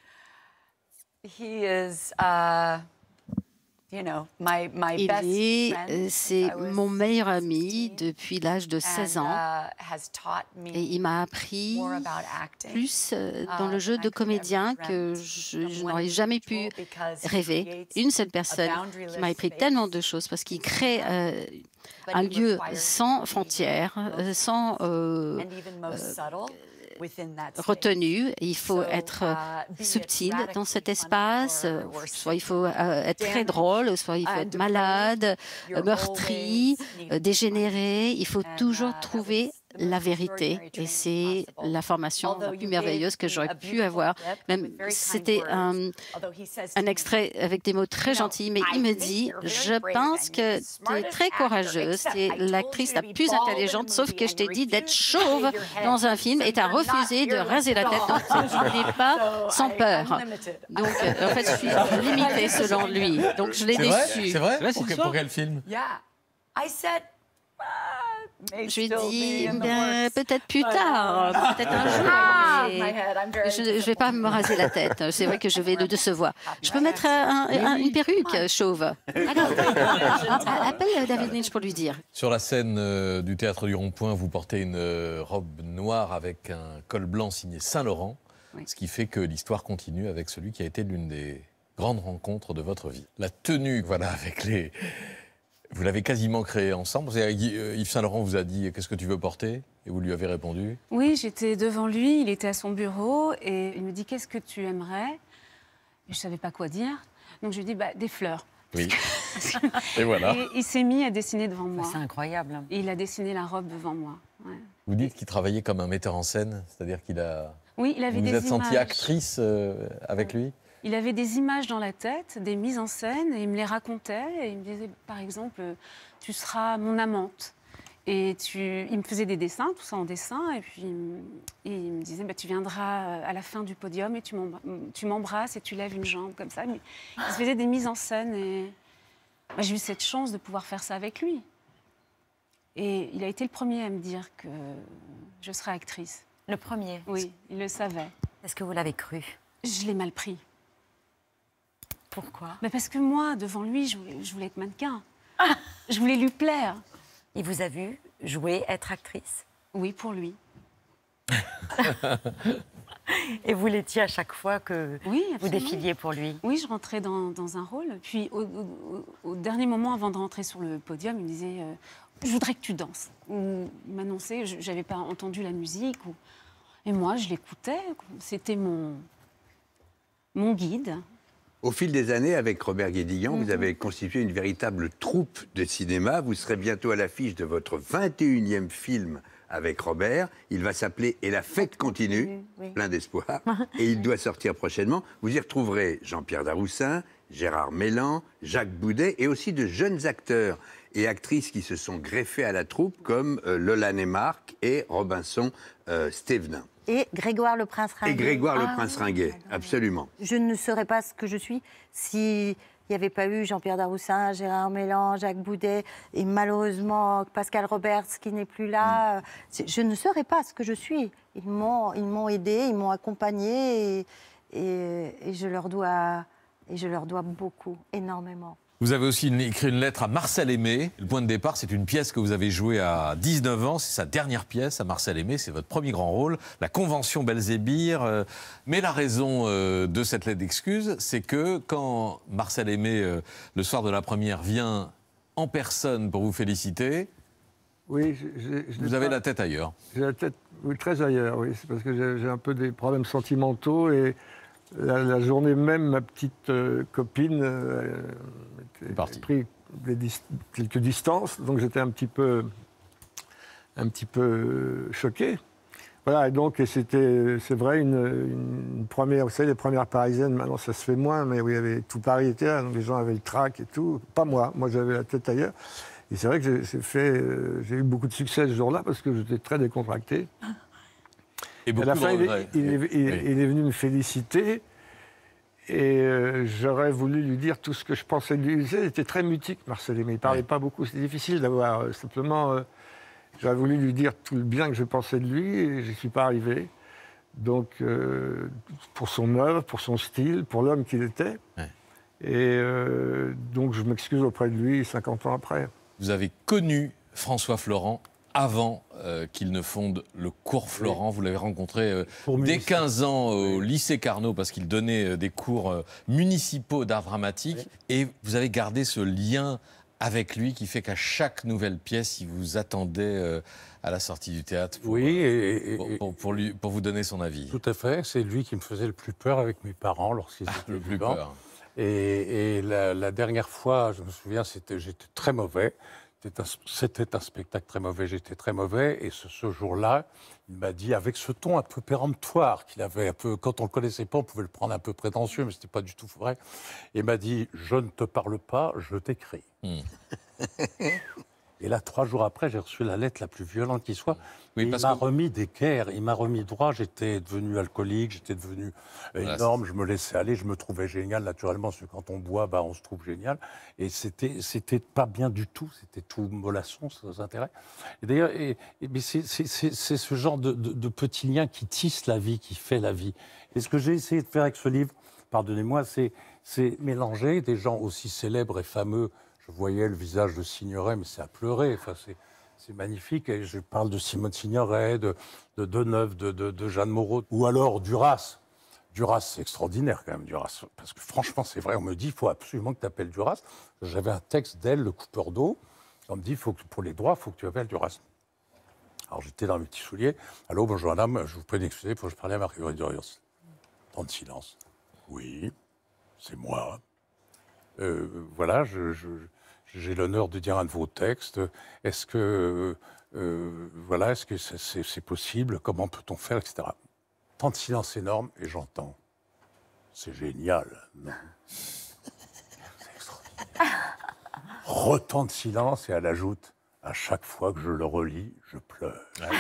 He is, uh, you know, my, my Il best est, friend. euh, c'est mon meilleur ami depuis l'âge de seize and, ans. uh, has taught me Et il m'a appris more about acting, plus euh, dans uh, le jeu than de I could ever comédien dreamt que je, je from n'aurais one jamais pu individual, because he rêver. creates Une seule a personne qui boundaryless m'a appris space. tellement de choses parce qu'il crée euh, But un he lieu requires sans frontières, euh, sans euh, and even most euh, subtle within that space. retenue. Il faut So, être uh, euh, be it subtil dans radically cet funny espace, or- euh, or soit il faut euh, être très damaged drôle, soit il faut and être depraved. malade, You're meurtri, always euh, dégénéré. Il faut And, toujours uh, trouver la vérité. Et c'est la formation la plus merveilleuse que j'aurais pu avoir. Même c'était un, un extrait avec des mots très gentils, mais il me dit, je pense que tu es très courageuse, tu es l'actrice la plus intelligente, sauf que je t'ai dit d'être chauve dans un film et tu as refusé de raser la tête, donc tu n'es pas sans peur. Donc en fait, je suis limitée selon lui. Donc je l'ai C'est vrai déçu. C'est vrai, pour, que- pour quel film? Yeah, I said. Je lui ai dit, ben, peut-être plus tard, peut-être un jour. Ah, mais my head, I'm very je ne vais pas me raser la tête. C'est vrai que je vais le décevoir. Je peux mettre un- un- une perruque chauve. Alors, appelle David Lynch pour lui dire. Sur la scène euh, du Théâtre du Rond-Point, vous portez une euh, robe noire avec un col blanc signé Saint-Laurent. Oui. Ce qui fait que l'histoire continue avec celui qui a été l'une des grandes rencontres de votre vie. La tenue, voilà, avec les... Vous l'avez quasiment créée ensemble. Yves Saint-Laurent vous a dit « Qu'est-ce que tu veux porter ?» Et vous lui avez répondu? Oui, j'étais devant lui, il était à son bureau et il me dit « Qu'est-ce que tu aimerais ?» Et je ne savais pas quoi dire. Donc je lui ai dit bah, « Des fleurs. » Oui. Et voilà. Et il s'est mis à dessiner devant moi. C'est incroyable. Et il a dessiné la robe devant moi. Ouais. Vous dites qu'il travaillait comme un metteur en scène, c'est-à-dire qu'il a... Oui, il avait vous des vous êtes images. sentie actrice euh, avec lui? Il avait des images dans la tête, des mises en scène, et il me les racontait. Et il me disait, par exemple, tu seras mon amante. Et tu... il me faisait des dessins, tout ça en dessin. Et puis et il me disait, bah, tu viendras à la fin du podium et tu m'embrasses et tu lèves une jambe comme ça. Mais il se faisait des mises en scène. Et bah, j'ai eu cette chance de pouvoir faire ça avec lui. Et il a été le premier à me dire que je serais actrice. Le premier? Oui, il le savait. Est-ce que vous l'avez cru? Je l'ai mal pris. Pourquoi? Mais parce que moi, devant lui, je voulais, je voulais être mannequin. Ah, je voulais lui plaire. Il vous a vu jouer, être actrice? Oui, pour lui. Et vous l'étiez à chaque fois que oui, vous défiliez pour lui? Oui, je rentrais dans, dans un rôle. Puis au, au, au dernier moment, avant de rentrer sur le podium, il me disait euh, « Je voudrais que tu danses ». Ou il m'annonçait, je n'avais pas entendu la musique. Ou... Et moi, je l'écoutais. C'était mon, mon guide. Au fil des années, avec Robert Guédiguian, Mm-hmm. vous avez constitué une véritable troupe de cinéma. Vous serez bientôt à l'affiche de votre vingt et unième film avec Robert. Il va s'appeler « Et la fête continue oui. », plein d'espoir. Et il doit sortir prochainement. Vous y retrouverez Jean-Pierre Daroussin, Gérard Mélan, Jacques Boudet et aussi de jeunes acteurs et actrices qui se sont greffés à la troupe comme euh, Lola Neymarck et Robinson euh, Stévenin. Et Grégoire le Prince Ringuet. Et Grégoire le Ah, Prince oui. Ringuet, absolument. Je ne serais pas ce que je suis s'il n'y avait pas eu Jean-Pierre Daroussin, Gérard Mélan, Jacques Boudet et malheureusement Pascal Roberts qui n'est plus là. Mm. Je ne serais pas ce que je suis. Ils m'ont, ils m'ont aidé, ils m'ont accompagné et, et, et, je leur dois, et je leur dois beaucoup, énormément. Vous avez aussi une, écrit une lettre à Marcel Aimé. Le point de départ, c'est une pièce que vous avez jouée à dix-neuf ans. C'est sa dernière pièce à Marcel Aimé. C'est votre premier grand rôle, la Convention Belzébir. Euh, mais la raison euh, de cette lettre d'excuse, c'est que quand Marcel Aimé, euh, le soir de la première, vient en personne pour vous féliciter, oui, je, je, je vous avez pas... la tête ailleurs. J'ai la tête oui, très ailleurs, oui. C'est parce que j'ai, j'ai un peu des problèmes sentimentaux et... La, la journée même, ma petite euh, copine euh, a pris des dis quelques distances, donc j'étais un petit peu, un petit peu choqué. Voilà, et donc et c'était, c'est vrai, une, une première, vous savez, les premières parisiennes, maintenant ça se fait moins, mais oui, il y avait, tout Paris était là, donc les gens avaient le trac et tout. Pas moi, moi j'avais la tête ailleurs. Et c'est vrai que j'ai, j'ai, fait, euh, j'ai eu beaucoup de succès ce jour-là parce que j'étais très décontracté. Et à la fin, il est, il, est, il, oui. il est venu me féliciter et euh, j'aurais voulu lui dire tout ce que je pensais de lui. Il était très mutique, Marcel Aimé. Il ne parlait oui. pas beaucoup. C'était difficile d'avoir euh, simplement. Euh, j'aurais voulu lui dire tout le bien que je pensais de lui et je n'y suis pas arrivé. Donc, euh, pour son œuvre, pour son style, pour l'homme qu'il était. Oui. Et euh, donc, je m'excuse auprès de lui cinquante ans après. Vous avez connu François Florent avant euh, qu'il ne fonde le cours Florent. Oui. Vous l'avez rencontré euh, dès quinze ans au oui. lycée Carnot parce qu'il donnait euh, des cours euh, municipaux d'art dramatique. Oui. Et vous avez gardé ce lien avec lui qui fait qu'à chaque nouvelle pièce, il vous attendait euh, à la sortie du théâtre pour, oui, et, et, pour, pour, pour, lui, pour vous donner son avis. Tout à fait. C'est lui qui me faisait le plus peur avec mes parents lorsqu'ils étaient ah, le plus vivants. peur. Et, et la, la dernière fois, je me souviens, c'était, j'étais très mauvais. C'était un, c'était un spectacle très mauvais, j'étais très mauvais. Et ce, ce jour-là, il m'a dit, avec ce ton un peu péremptoire qu'il avait, un peu, quand on ne le connaissait pas, on pouvait le prendre un peu prétentieux, mais ce n'était pas du tout vrai. Il m'a dit, je ne te parle pas, je t'écris. Mmh. Et là, trois jours après, j'ai reçu la lettre la plus violente qui soit. Oui, il m'a que... remis des guerres, il m'a remis droit. J'étais devenu alcoolique, j'étais devenu voilà, énorme, c'est... je me laissais aller, je me trouvais génial, naturellement, parce que quand on boit, bah, on se trouve génial. Et c'était, c'était pas bien du tout, c'était tout mollasson, sans intérêt. Et d'ailleurs, et, et, mais c'est, c'est, c'est, c'est ce genre de, de, de petit lien qui tisse la vie, qui fait la vie. Et ce que j'ai essayé de faire avec ce livre, pardonnez-moi, c'est, c'est mélanger des gens aussi célèbres et fameux. Je voyais le visage de Signoret, mais c'est à pleurer. Enfin, c'est, c'est magnifique. Et je parle de Simone Signoret, de, de Deneuve, de, de, de Jeanne Moreau, ou alors Duras. Duras, c'est extraordinaire quand même, Duras. Parce que franchement, c'est vrai, on me dit, il faut absolument que tu appelles Duras. J'avais un texte d'elle, le coupeur d'eau. On me dit, faut que, pour les droits, il faut que tu appelles Duras. Alors j'étais dans mes petits souliers. Allô, bonjour madame, je vous prie d'excuser, il faut que je parle à Marguerite Duras. Temps de silence. Oui, c'est moi. Euh, voilà, je, je, j'ai l'honneur de dire un de vos textes. Est-ce que, euh, voilà, est-ce que c'est, c'est, c'est possible? Comment peut-on faire, et cetera. Temps de silence énorme, et j'entends. C'est génial, non? C'est extraordinaire. Retemps de silence, et elle ajoute. À chaque fois que je le relis, je pleure.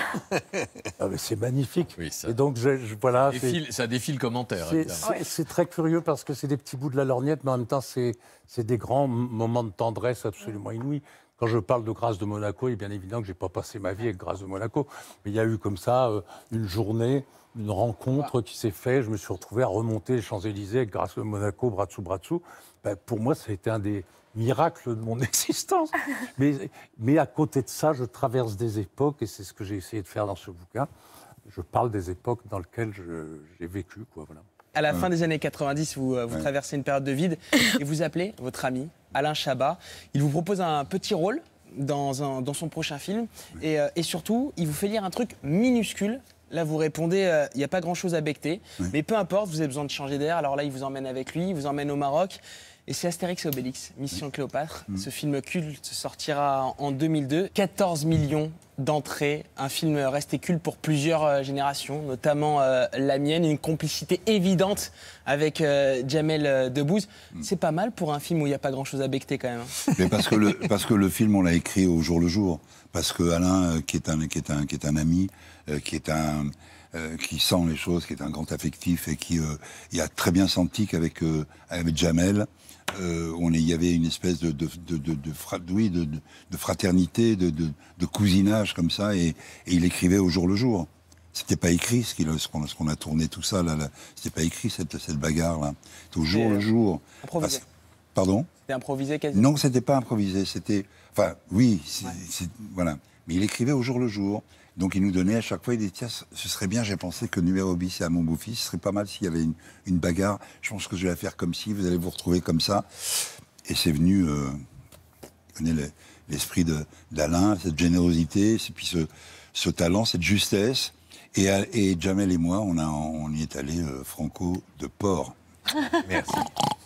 Ah, mais c'est magnifique. Oui, ça, et donc, je, je, voilà, défile, ça défile le commentaire. C'est, c'est, c'est très curieux parce que c'est des petits bouts de la lorgnette, mais en même temps, c'est, c'est des grands moments de tendresse absolument inouïs. Quand je parle de Grâce de Monaco, il est bien évident que je n'ai pas passé ma vie avec Grâce de Monaco. Mais il y a eu comme ça euh, une journée, une rencontre qui s'est faite. Je me suis retrouvé à remonter les Champs-Élysées avec Grâce de Monaco, bras dessous, bras dessous. Ben, pour moi, ça a été un des miracle de mon existence. Mais, mais à côté de ça, je traverse des époques, et c'est ce que j'ai essayé de faire dans ce bouquin. Je parle des époques dans lesquelles je, j'ai vécu, quoi, voilà. À la fin des années quatre-vingt-dix, vous, vous Ouais. traversez une période de vide et vous appelez votre ami Alain Chabat. Il vous propose un petit rôle dans, un, dans son prochain film et, euh, et surtout, il vous fait lire un truc minuscule. Là, vous répondez, euh, il n'y a pas grand-chose à becter, mais peu importe, vous avez besoin de changer d'air. Alors là, il vous emmène avec lui, il vous emmène au Maroc. Et c'est Astérix et Obélix, Mission Cléopâtre. Mmh. Ce film culte sortira en deux mille deux. quatorze millions d'entrées. Un film resté culte pour plusieurs euh, générations, notamment euh, la mienne. Une complicité évidente avec euh, Jamel euh, Debbouze. Mmh. C'est pas mal pour un film où il n'y a pas grand-chose à becter quand même. Mais parce que le, parce que le film, on l'a écrit au jour le jour. Parce que Alain, euh, qui, est un, qui, est un, qui est un ami, euh, qui est un... Euh, qui sent les choses, qui est un grand affectif et qui euh, il a très bien senti qu'avec euh, avec Jamel, euh, on il y avait une espèce de de de de, de, fra, oui, de, de, de fraternité, de, de, de cousinage comme ça, et, et il écrivait au jour le jour. C'était pas écrit ce, qu'il, ce, qu'on, ce qu'on a tourné tout ça là, là. C'était pas écrit cette cette bagarre là. C'était au jour le jour. Improvisé. Parce, pardon. C'était improvisé quasiment. Non, c'était pas improvisé. C'était, enfin, oui, c'est, ouais. c'est, voilà. Mais il écrivait au jour le jour. Donc il nous donnait à chaque fois, il disait, tiens, ce serait bien, j'ai pensé que numéro bis c'est à mon beau-fils, ce serait pas mal s'il y avait une, une bagarre, je pense que je vais la faire comme ci, vous allez vous retrouver comme ça. Et c'est venu, euh, vous connaissez l'esprit de, d'Alain, cette générosité, puis ce, ce talent, cette justesse. Et, et Jamel et moi, on, a, on y est allé euh, franco de port. Merci.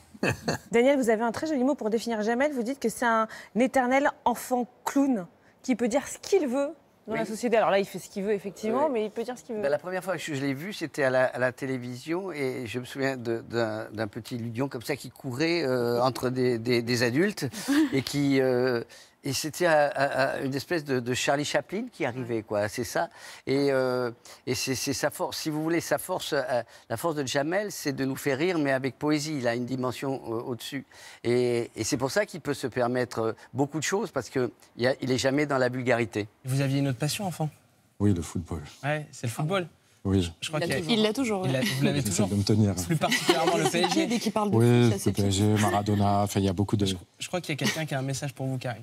Daniel, vous avez un très joli mot pour définir Jamel, vous dites que c'est un éternel enfant clown qui peut dire ce qu'il veut dans oui. la société. Alors là, il fait ce qu'il veut, effectivement, oui. mais il peut dire ce qu'il veut. Ben, la première fois que je l'ai vu, c'était à la, à la télévision, et je me souviens de, d'un, d'un petit lion comme ça qui courait euh, entre des, des, des adultes, et qui... Euh, et c'était à, à, à une espèce de, de Charlie Chaplin qui arrivait, quoi. C'est ça. Et, euh, et c'est, c'est sa force. Si vous voulez, sa force, euh, la force de Jamel, c'est de nous faire rire, mais avec poésie. Il a une dimension euh, au-dessus. Et, et c'est pour ça qu'il peut se permettre beaucoup de choses, parce qu'il n'est jamais dans la vulgarité. Vous aviez une autre passion, enfant? Oui, le football. Ouais, c'est le football. Oui. Je, je crois il, qu'il a a... toujours. il l'a toujours. Il l'a, vous l'avez toujours. de me tenir. Plus particulièrement le P S G. Dès qu'il parle de oui, foot, le P S G, Maradona, enfin, il y a beaucoup de... Je, je crois qu'il y a quelqu'un qui a un message pour vous, Karim.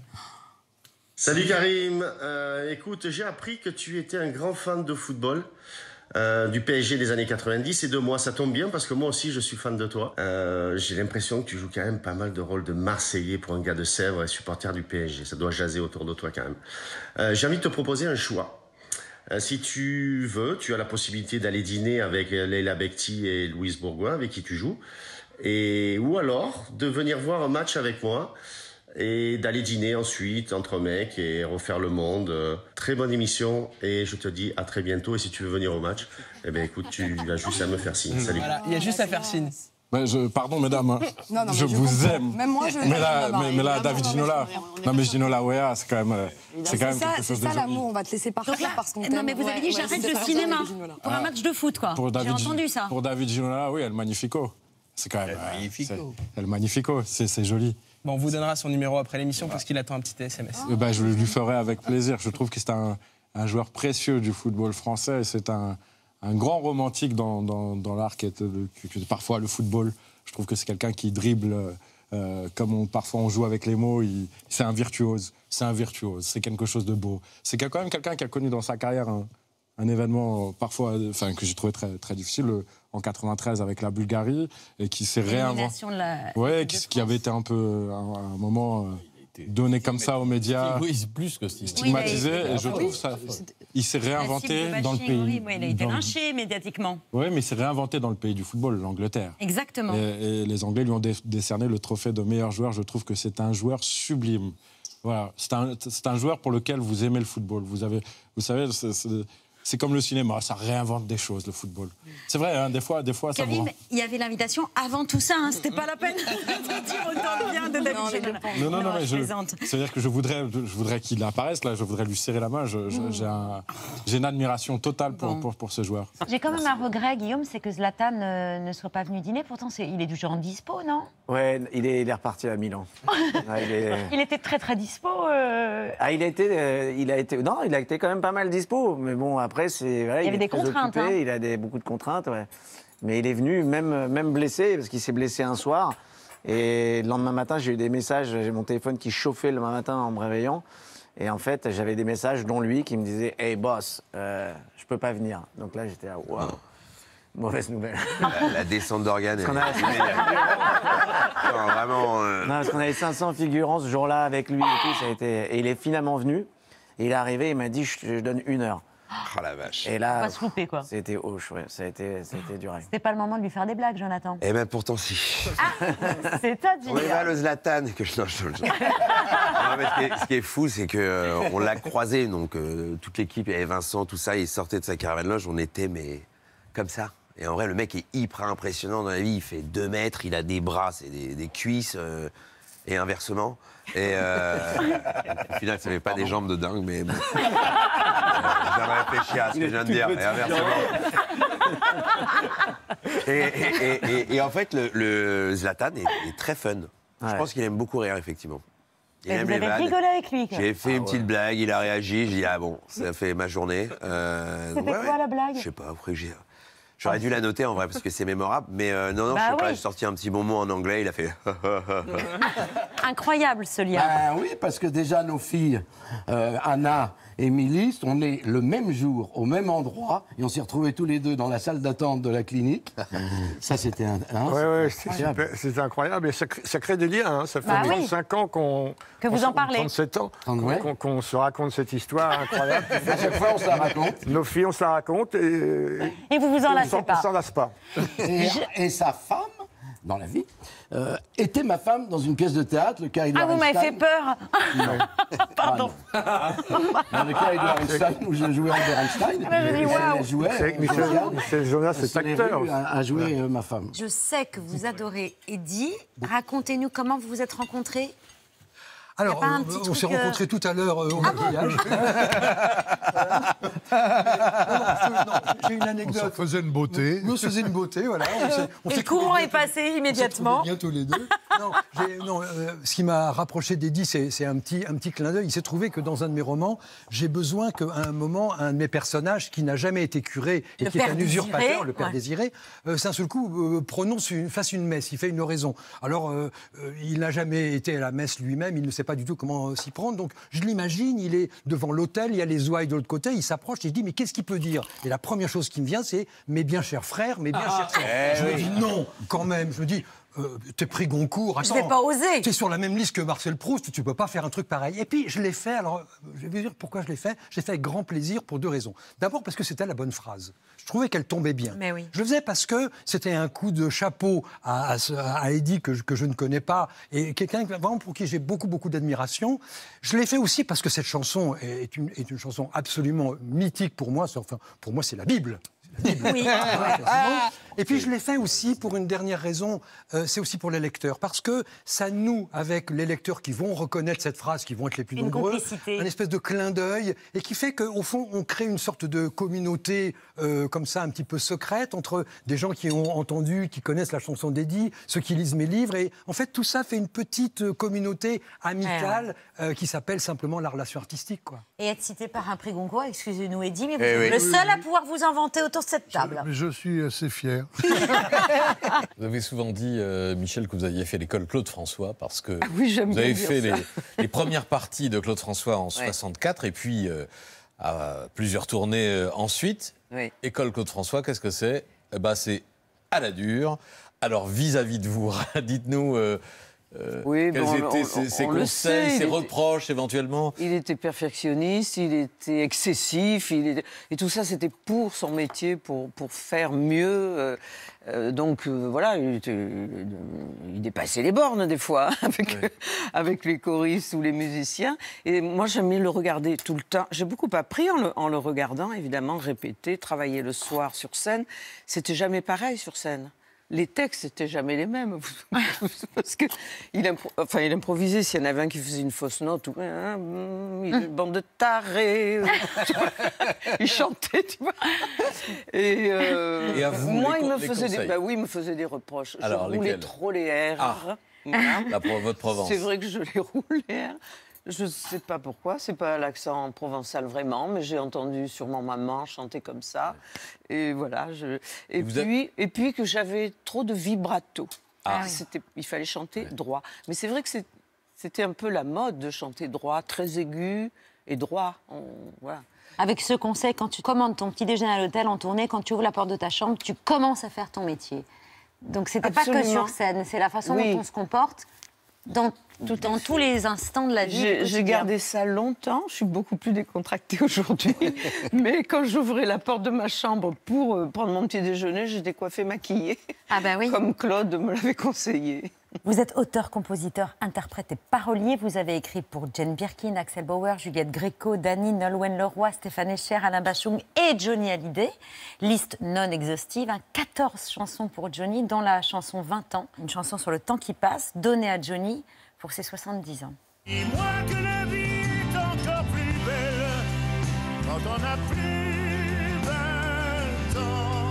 Salut Karim, euh, écoute, j'ai appris que tu étais un grand fan de football, euh, du P S G des années quatre-vingt-dix et de moi. Ça tombe bien parce que moi aussi je suis fan de toi. Euh, j'ai l'impression que tu joues quand même pas mal de rôles de Marseillais pour un gars de Sèvres et supporter du P S G. Ça doit jaser autour de toi quand même. Euh, j'ai envie de te proposer un choix. Euh, si tu veux, tu as la possibilité d'aller dîner avec Leila Bekti et Louise Bourgoin avec qui tu joues. Et, ou alors de venir voir un match avec moi et d'aller dîner ensuite entre mecs et refaire le monde. Très bonne émission et je te dis à très bientôt. Et si tu veux venir au match, eh ben écoute, tu as juste à me faire signe. Salut. Voilà, il y a juste à faire signe. Mais je, pardon, mesdames, hein. non, non, je, je vous comprends. aime. Même moi, je mais là, mais, mais là David Ginola, non, mais Ginola, ouais, c'est quand même, c'est quand même ça, quelque chose c'est ça de l'amour, on va te laisser partir là, parce qu'on t'aime. Non, mais vous avez dit, ouais, j'arrête ouais, le cinéma pour un match de foot, quoi. J'ai entendu ça. Pour David Ginola, oui, El Magnifico. C'est quand même... El Magnifico. El Magnifico, c'est, c'est joli. Bon, on vous donnera son numéro après l'émission parce qu'il attend un petit S M S. Oh. Ben, je lui ferai avec plaisir. Je trouve que c'est un, un joueur précieux du football français. C'est un, un grand romantique dans, dans, dans l'art qui est, qui est parfois le football. Je trouve que c'est quelqu'un qui dribble, euh, comme on, parfois on joue avec les mots. Il, c'est un virtuose. C'est un virtuose. C'est quelque chose de beau. C'est quand même quelqu'un qui a connu dans sa carrière un, un événement parfois, enfin, que j'ai trouvé très, très difficile, le, en quatre-vingt-treize avec la Bulgarie, et qui s'est réinventé. Ouais, qui, qui avait été un peu, à un moment, euh, donné comme ça aux médias. Plus que stigmatisé, oui, et je trouve ça. Il s'est réinventé dans le pays. Oui, il a été lynché médiatiquement. Oui, mais il s'est réinventé dans le pays du football, l'Angleterre. Exactement. Et, et les Anglais lui ont dé décerné le trophée de meilleur joueur. Je trouve que c'est un joueur sublime. Voilà, c'est un, c'est un joueur pour lequel vous aimez le football. Vous avez, vous savez, c'est comme le cinéma, ça réinvente des choses, le football. C'est vrai, hein, des fois, des fois, Karim, ça vous... il y avait l'invitation avant tout ça, hein, c'était pas la peine de dire autant de bien de David Génal. Non, non, non, mais je, plaisante. c'est-à-dire que je voudrais, je voudrais qu'il apparaisse, là, je voudrais lui serrer la main. Je, je, j'ai, un, j'ai une admiration totale pour, bon. pour, pour ce joueur. J'ai quand même un regret, Guillaume, c'est que Zlatan euh, ne soit pas venu dîner. Pourtant, c'est, il est toujours en dispo, non? Ouais, il est, il est reparti à Milan. Ouais, il, est... il était très, très dispo. Euh... Ah, il a été, euh, il a été, non, il a été quand même pas mal dispo. Mais bon, après, c'est, voilà, il, il avait des contraintes. Occupé, hein. Il a des, beaucoup de contraintes, ouais. Mais il est venu, même, même blessé, parce qu'il s'est blessé un soir. Et le lendemain matin, j'ai eu des messages, j'ai mon téléphone qui chauffait le lendemain matin en me réveillant. Et en fait, j'avais des messages, dont lui, qui me disait « Hey boss, euh, je peux pas venir ». Donc là, j'étais là « Waouh ». Mauvaise nouvelle. La, la descente d'organes. Parce qu'on a... non, vraiment. Euh... Non, parce qu'on avait cinq cents figurants ce jour-là avec lui et tout. Ça a été... Et il est finalement venu. Et il est arrivé, il m'a dit je te donne une heure. Oh la vache. Et là, pas se louper, quoi. C'était hoche, ouais. Ça a été, ça a été dur. C'était pas le moment de lui faire des blagues, Jonathan. Eh bien, pourtant, si. Ah, c'est-à-dire. On est mal au Zlatan. Que je... Non, je... non, mais ce, qui est, ce qui est fou, c'est qu'on euh, l'a croisé. Donc, euh, toute l'équipe, il y avait Vincent, tout ça. Il sortait de sa caravane loge. On était, mais comme ça. Et en vrai, le mec est hyper impressionnant dans la vie. Il fait deux mètres, il a des bras, c'est des, des cuisses, euh, et inversement. Et euh, au final, ça n'avait pas des jambes de dingue, mais bon. euh, J'aimerais réfléchir à ce que je viens de dire, et inversement. Et, et, et, et, et en fait, le, le Zlatan est, est très fun. Ouais. Je pense qu'il aime beaucoup rire, effectivement. Il et aime vous les avez vannes. rigolé avec lui. J'ai fait ah, une petite ouais. blague, il a réagi, j'ai dit, ah bon, ça fait ma journée. Euh, C'était ouais, quoi ouais. la blague? Je sais pas, après j'ai... J'aurais dû la noter en vrai parce que c'est mémorable, mais euh, non, non, bah je sais oui. pas, j'ai sorti un petit bon mot en anglais, il a fait. Incroyable ce lien. Ben oui, parce que déjà nos filles, euh, Anna et Milice, on est le même jour, au même endroit, et on s'est retrouvés tous les deux dans la salle d'attente de la clinique. Ça, c'était un. Hein, oui, oui, c'était incroyable. Et ça, ça crée des liens. Hein. Ça fait bah trente-cinq oui. ans qu'on. Que vous en parlez. trente-sept ans ouais. qu'on qu se raconte cette histoire incroyable. À chaque fois, on se la raconte. Nos filles, on se la raconte. Et, et vous vous en lassez pas. On s'en lasse pas. Et, et sa femme, dans la vie, euh, était ma femme dans une pièce de théâtre, le Carré de Ah, vous m'avez fait peur. Pardon. Ah, dans le Carré de Einstein, où je jouais Albert Einstein. Ah, je dis, wow. jouait, Michel, Michel Jonas, c'est acteur. A joué euh, ma femme. Je sais que vous adorez Eddie. Racontez-nous comment vous vous êtes rencontrés. Alors, on, on s'est rencontrés euh... tout à l'heure euh, au ah maquillage. J'ai une anecdote. On se faisait une beauté. On se faisait une beauté, voilà. On on Et le courant est passé immédiatement. On s'est bien tous les deux. Non, non euh, ce qui m'a rapproché d'Eddie, c'est un petit, un petit clin d'œil. Il s'est trouvé que dans un de mes romans, j'ai besoin qu'à un moment, un de mes personnages qui n'a jamais été curé et le qui est un usurpateur, désiré, le père ouais. désiré, euh, d'un seul coup euh, prononce une, fasse une messe, il fait une oraison. Alors, euh, euh, il n'a jamais été à la messe lui-même, il ne sait pas du tout comment s'y prendre. Donc, je l'imagine, il est devant l'autel, il y a les ouailles de l'autre côté, il s'approche et il dit, mais qu'est-ce qu'il peut dire? Et la première chose qui me vient, c'est, mes bien chers frères, mes bien ah, chers sœurs. Eh je oui. me dis, non, quand même. Je me dis, euh, t'es pris Goncourt, attends. Je vais pas oser. T'es sur la même liste que Marcel Proust, tu peux pas faire un truc pareil. Et puis, je l'ai fait, alors, je vais vous dire pourquoi je l'ai fait. Je l'ai fait avec grand plaisir pour deux raisons. D'abord, parce que c'était la bonne phrase. Je trouvais qu'elle tombait bien. Mais oui. Je le faisais parce que c'était un coup de chapeau à, à, à Eddie que je, que je ne connais pas et quelqu'un vraiment pour qui j'ai beaucoup, beaucoup d'admiration. Je l'ai fait aussi parce que cette chanson est une, est une chanson absolument mythique pour moi. Enfin, pour moi, c'est la Bible. Oui. Et puis je l'ai fait aussi pour une dernière raison, euh, c'est aussi pour les lecteurs, parce que ça noue avec les lecteurs qui vont reconnaître cette phrase, qui vont être les plus une nombreux, complicité. un espèce de clin d'œil, et qui fait qu'au fond on crée une sorte de communauté euh, comme ça un petit peu secrète entre des gens qui ont entendu, qui connaissent la chanson d'Eddie, ceux qui lisent mes livres, et en fait tout ça fait une petite communauté amicale euh, qui s'appelle simplement la relation artistique, quoi. Et être cité par un prix Goncourt, excusez-nous Eddie, mais vous Eh êtes oui. le seul à pouvoir vous inventer autour de cette table. Je, je suis assez fier. Vous avez souvent dit, euh, Michel, que vous aviez fait l'école Claude François parce que ah oui, vous avez dire fait ça. les, les premières parties de Claude François en ouais. soixante-quatre et puis euh, à plusieurs tournées euh, ensuite. Oui. École Claude François, qu'est-ce que c'est? Eh ben, c'est à la dure. Alors, vis-à-vis de vous, dites-nous euh, euh, Oui, quels bon, étaient on- ses, ses on le conseils, sait, il ses était- reproches éventuellement? Il était perfectionniste, il était excessif, il était... et tout ça, c'était pour son métier, pour, pour faire mieux. euh, euh, donc euh, voilà, il, était- il dépassait les bornes des fois avec, Ouais. avec les choristes ou les musiciens. Et moi, j'aimais le regarder tout le temps. J'ai beaucoup appris en le, en le regardant, évidemment, répéter, travailler le soir sur scène. C'était jamais pareil sur scène. Les textes n'étaient jamais les mêmes. Parce qu'il impro... enfin, il improvisait. S'il y en avait un qui faisait une fausse note, ou hein, hum, il est bande de tarés. Il chantait, tu vois. Et, euh, Et à vous, moi, les il co- me les faisait des, conseils. bah oui, il me faisait des reproches. Alors, je roulais lesquels? trop les R. Ah. Voilà. La pro- votre Provence. C'est vrai que je les roule les R. Je ne sais pas pourquoi, c'est pas l'accent provençal vraiment, mais j'ai entendu sûrement maman chanter comme ça. Et voilà. Je... Et, vous puis, et puis que j'avais trop de vibrato. Ah. C'était- Il fallait chanter droit. Mais c'est vrai que c'est- c'était un peu la mode de chanter droit, très aigu et droit. On- voilà. Avec ce conseil, quand tu commandes ton petit déjeuner à l'hôtel en tournée, quand tu ouvres la porte de ta chambre, tu commences à faire ton métier. Donc c'était pas que Absolument. sur scène, c'est la façon Oui. dont on se comporte dans, dans tous les instants de la vie. du J'ai j'ai quotidien. gardé ça longtemps. Je suis beaucoup plus décontractée aujourd'hui. Mais quand j'ouvrais la porte de ma chambre pour euh, prendre mon petit déjeuner, j'étais coiffée, maquillée. Ah bah oui. Comme Claude me l'avait conseillé. Vous êtes auteur, compositeur, interprète et parolier. Vous avez écrit pour Jane Birkin, Axel Bauer, Juliette Gréco, Dany, Nolwenn Leroy, Stéphane Echer, Alain Bachung et Johnny Hallyday. Liste non exhaustive, hein, quatorze chansons pour Johnny, dont la chanson vingt ans, une chanson sur le temps qui passe, donnée à Johnny pour ses soixante-dix ans. Dis-moi que la vie est encore plus belle quand on a plus vingt ans.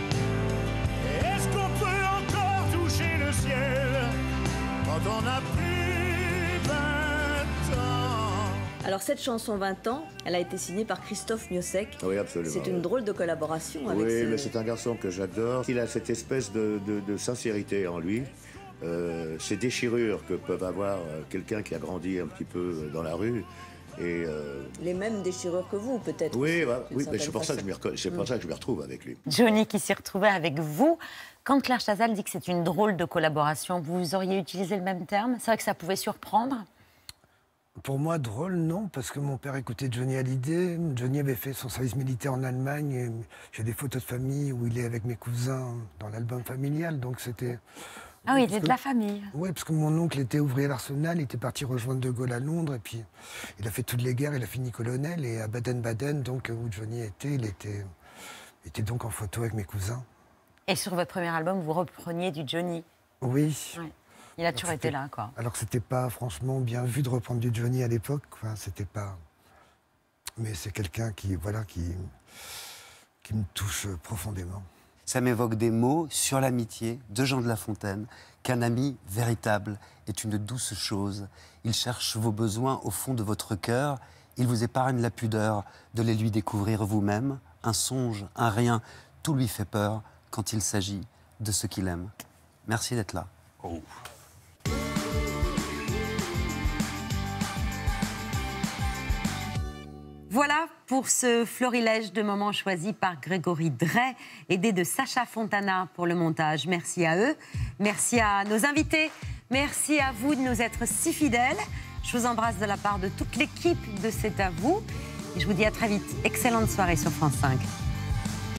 Est-ce qu'on peut encore toucher le ciel quand on a plus vingt ans? Alors cette chanson vingt ans, elle a été signée par Christophe Miossec. Oui, absolument. C'est une drôle de collaboration avec Oui, ce... mais c'est un garçon que j'adore. Il a cette espèce de, de- de sincérité en lui. Euh, ces déchirures que peuvent avoir euh, quelqu'un qui a grandi un petit peu euh, dans la rue. Et, euh, Les mêmes déchirures que vous, peut-être. oui, aussi, voilà, d'une oui, mais c'est certaine pour, ça que je façon. m'y reco- c'est pour Mm. ça que je me retrouve avec lui. Johnny qui s'est retrouvé avec vous. Quand Claire Chazal dit que c'est une drôle de collaboration, vous auriez utilisé le même terme? C'est vrai que ça pouvait surprendre? Pour moi, drôle, non, parce que mon père écoutait Johnny Hallyday. Johnny avait fait son service militaire en Allemagne. et J'ai des photos de famille où il est avec mes cousins dans l'album familial, donc c'était... Ah oui, il Parce est de que- la famille. Oui, parce que mon oncle était ouvrier à l'Arsenal, il était parti rejoindre De Gaulle à Londres, et puis il a fait toutes les guerres, il a fini colonel, et à Baden-Baden, donc où Johnny était, il était, il était donc en photo avec mes cousins. Et sur votre premier album, vous repreniez du Johnny. Oui. Ouais. Il a toujours Alors, été c'était- là, quoi. Alors que c'était pas franchement bien vu de reprendre du Johnny à l'époque, quoi, c'était pas... Mais c'est quelqu'un qui, voilà, qui, qui me touche profondément. Ça m'évoque des mots sur l'amitié de Jean de La Fontaine, qu'un ami véritable est une douce chose. Il cherche vos besoins au fond de votre cœur, il vous épargne la pudeur de les lui découvrir vous-même. Un songe, un rien, tout lui fait peur quand il s'agit de ce qu'il aime. Merci d'être là. Voilà pour ce florilège de moments choisis par Grégory Dray, aidé de Sacha Fontana pour le montage. Merci à eux, merci à nos invités, merci à vous de nous être si fidèles. Je vous embrasse de la part de toute l'équipe de C'est à vous. Et je vous dis à très vite. Excellente soirée sur France cinq.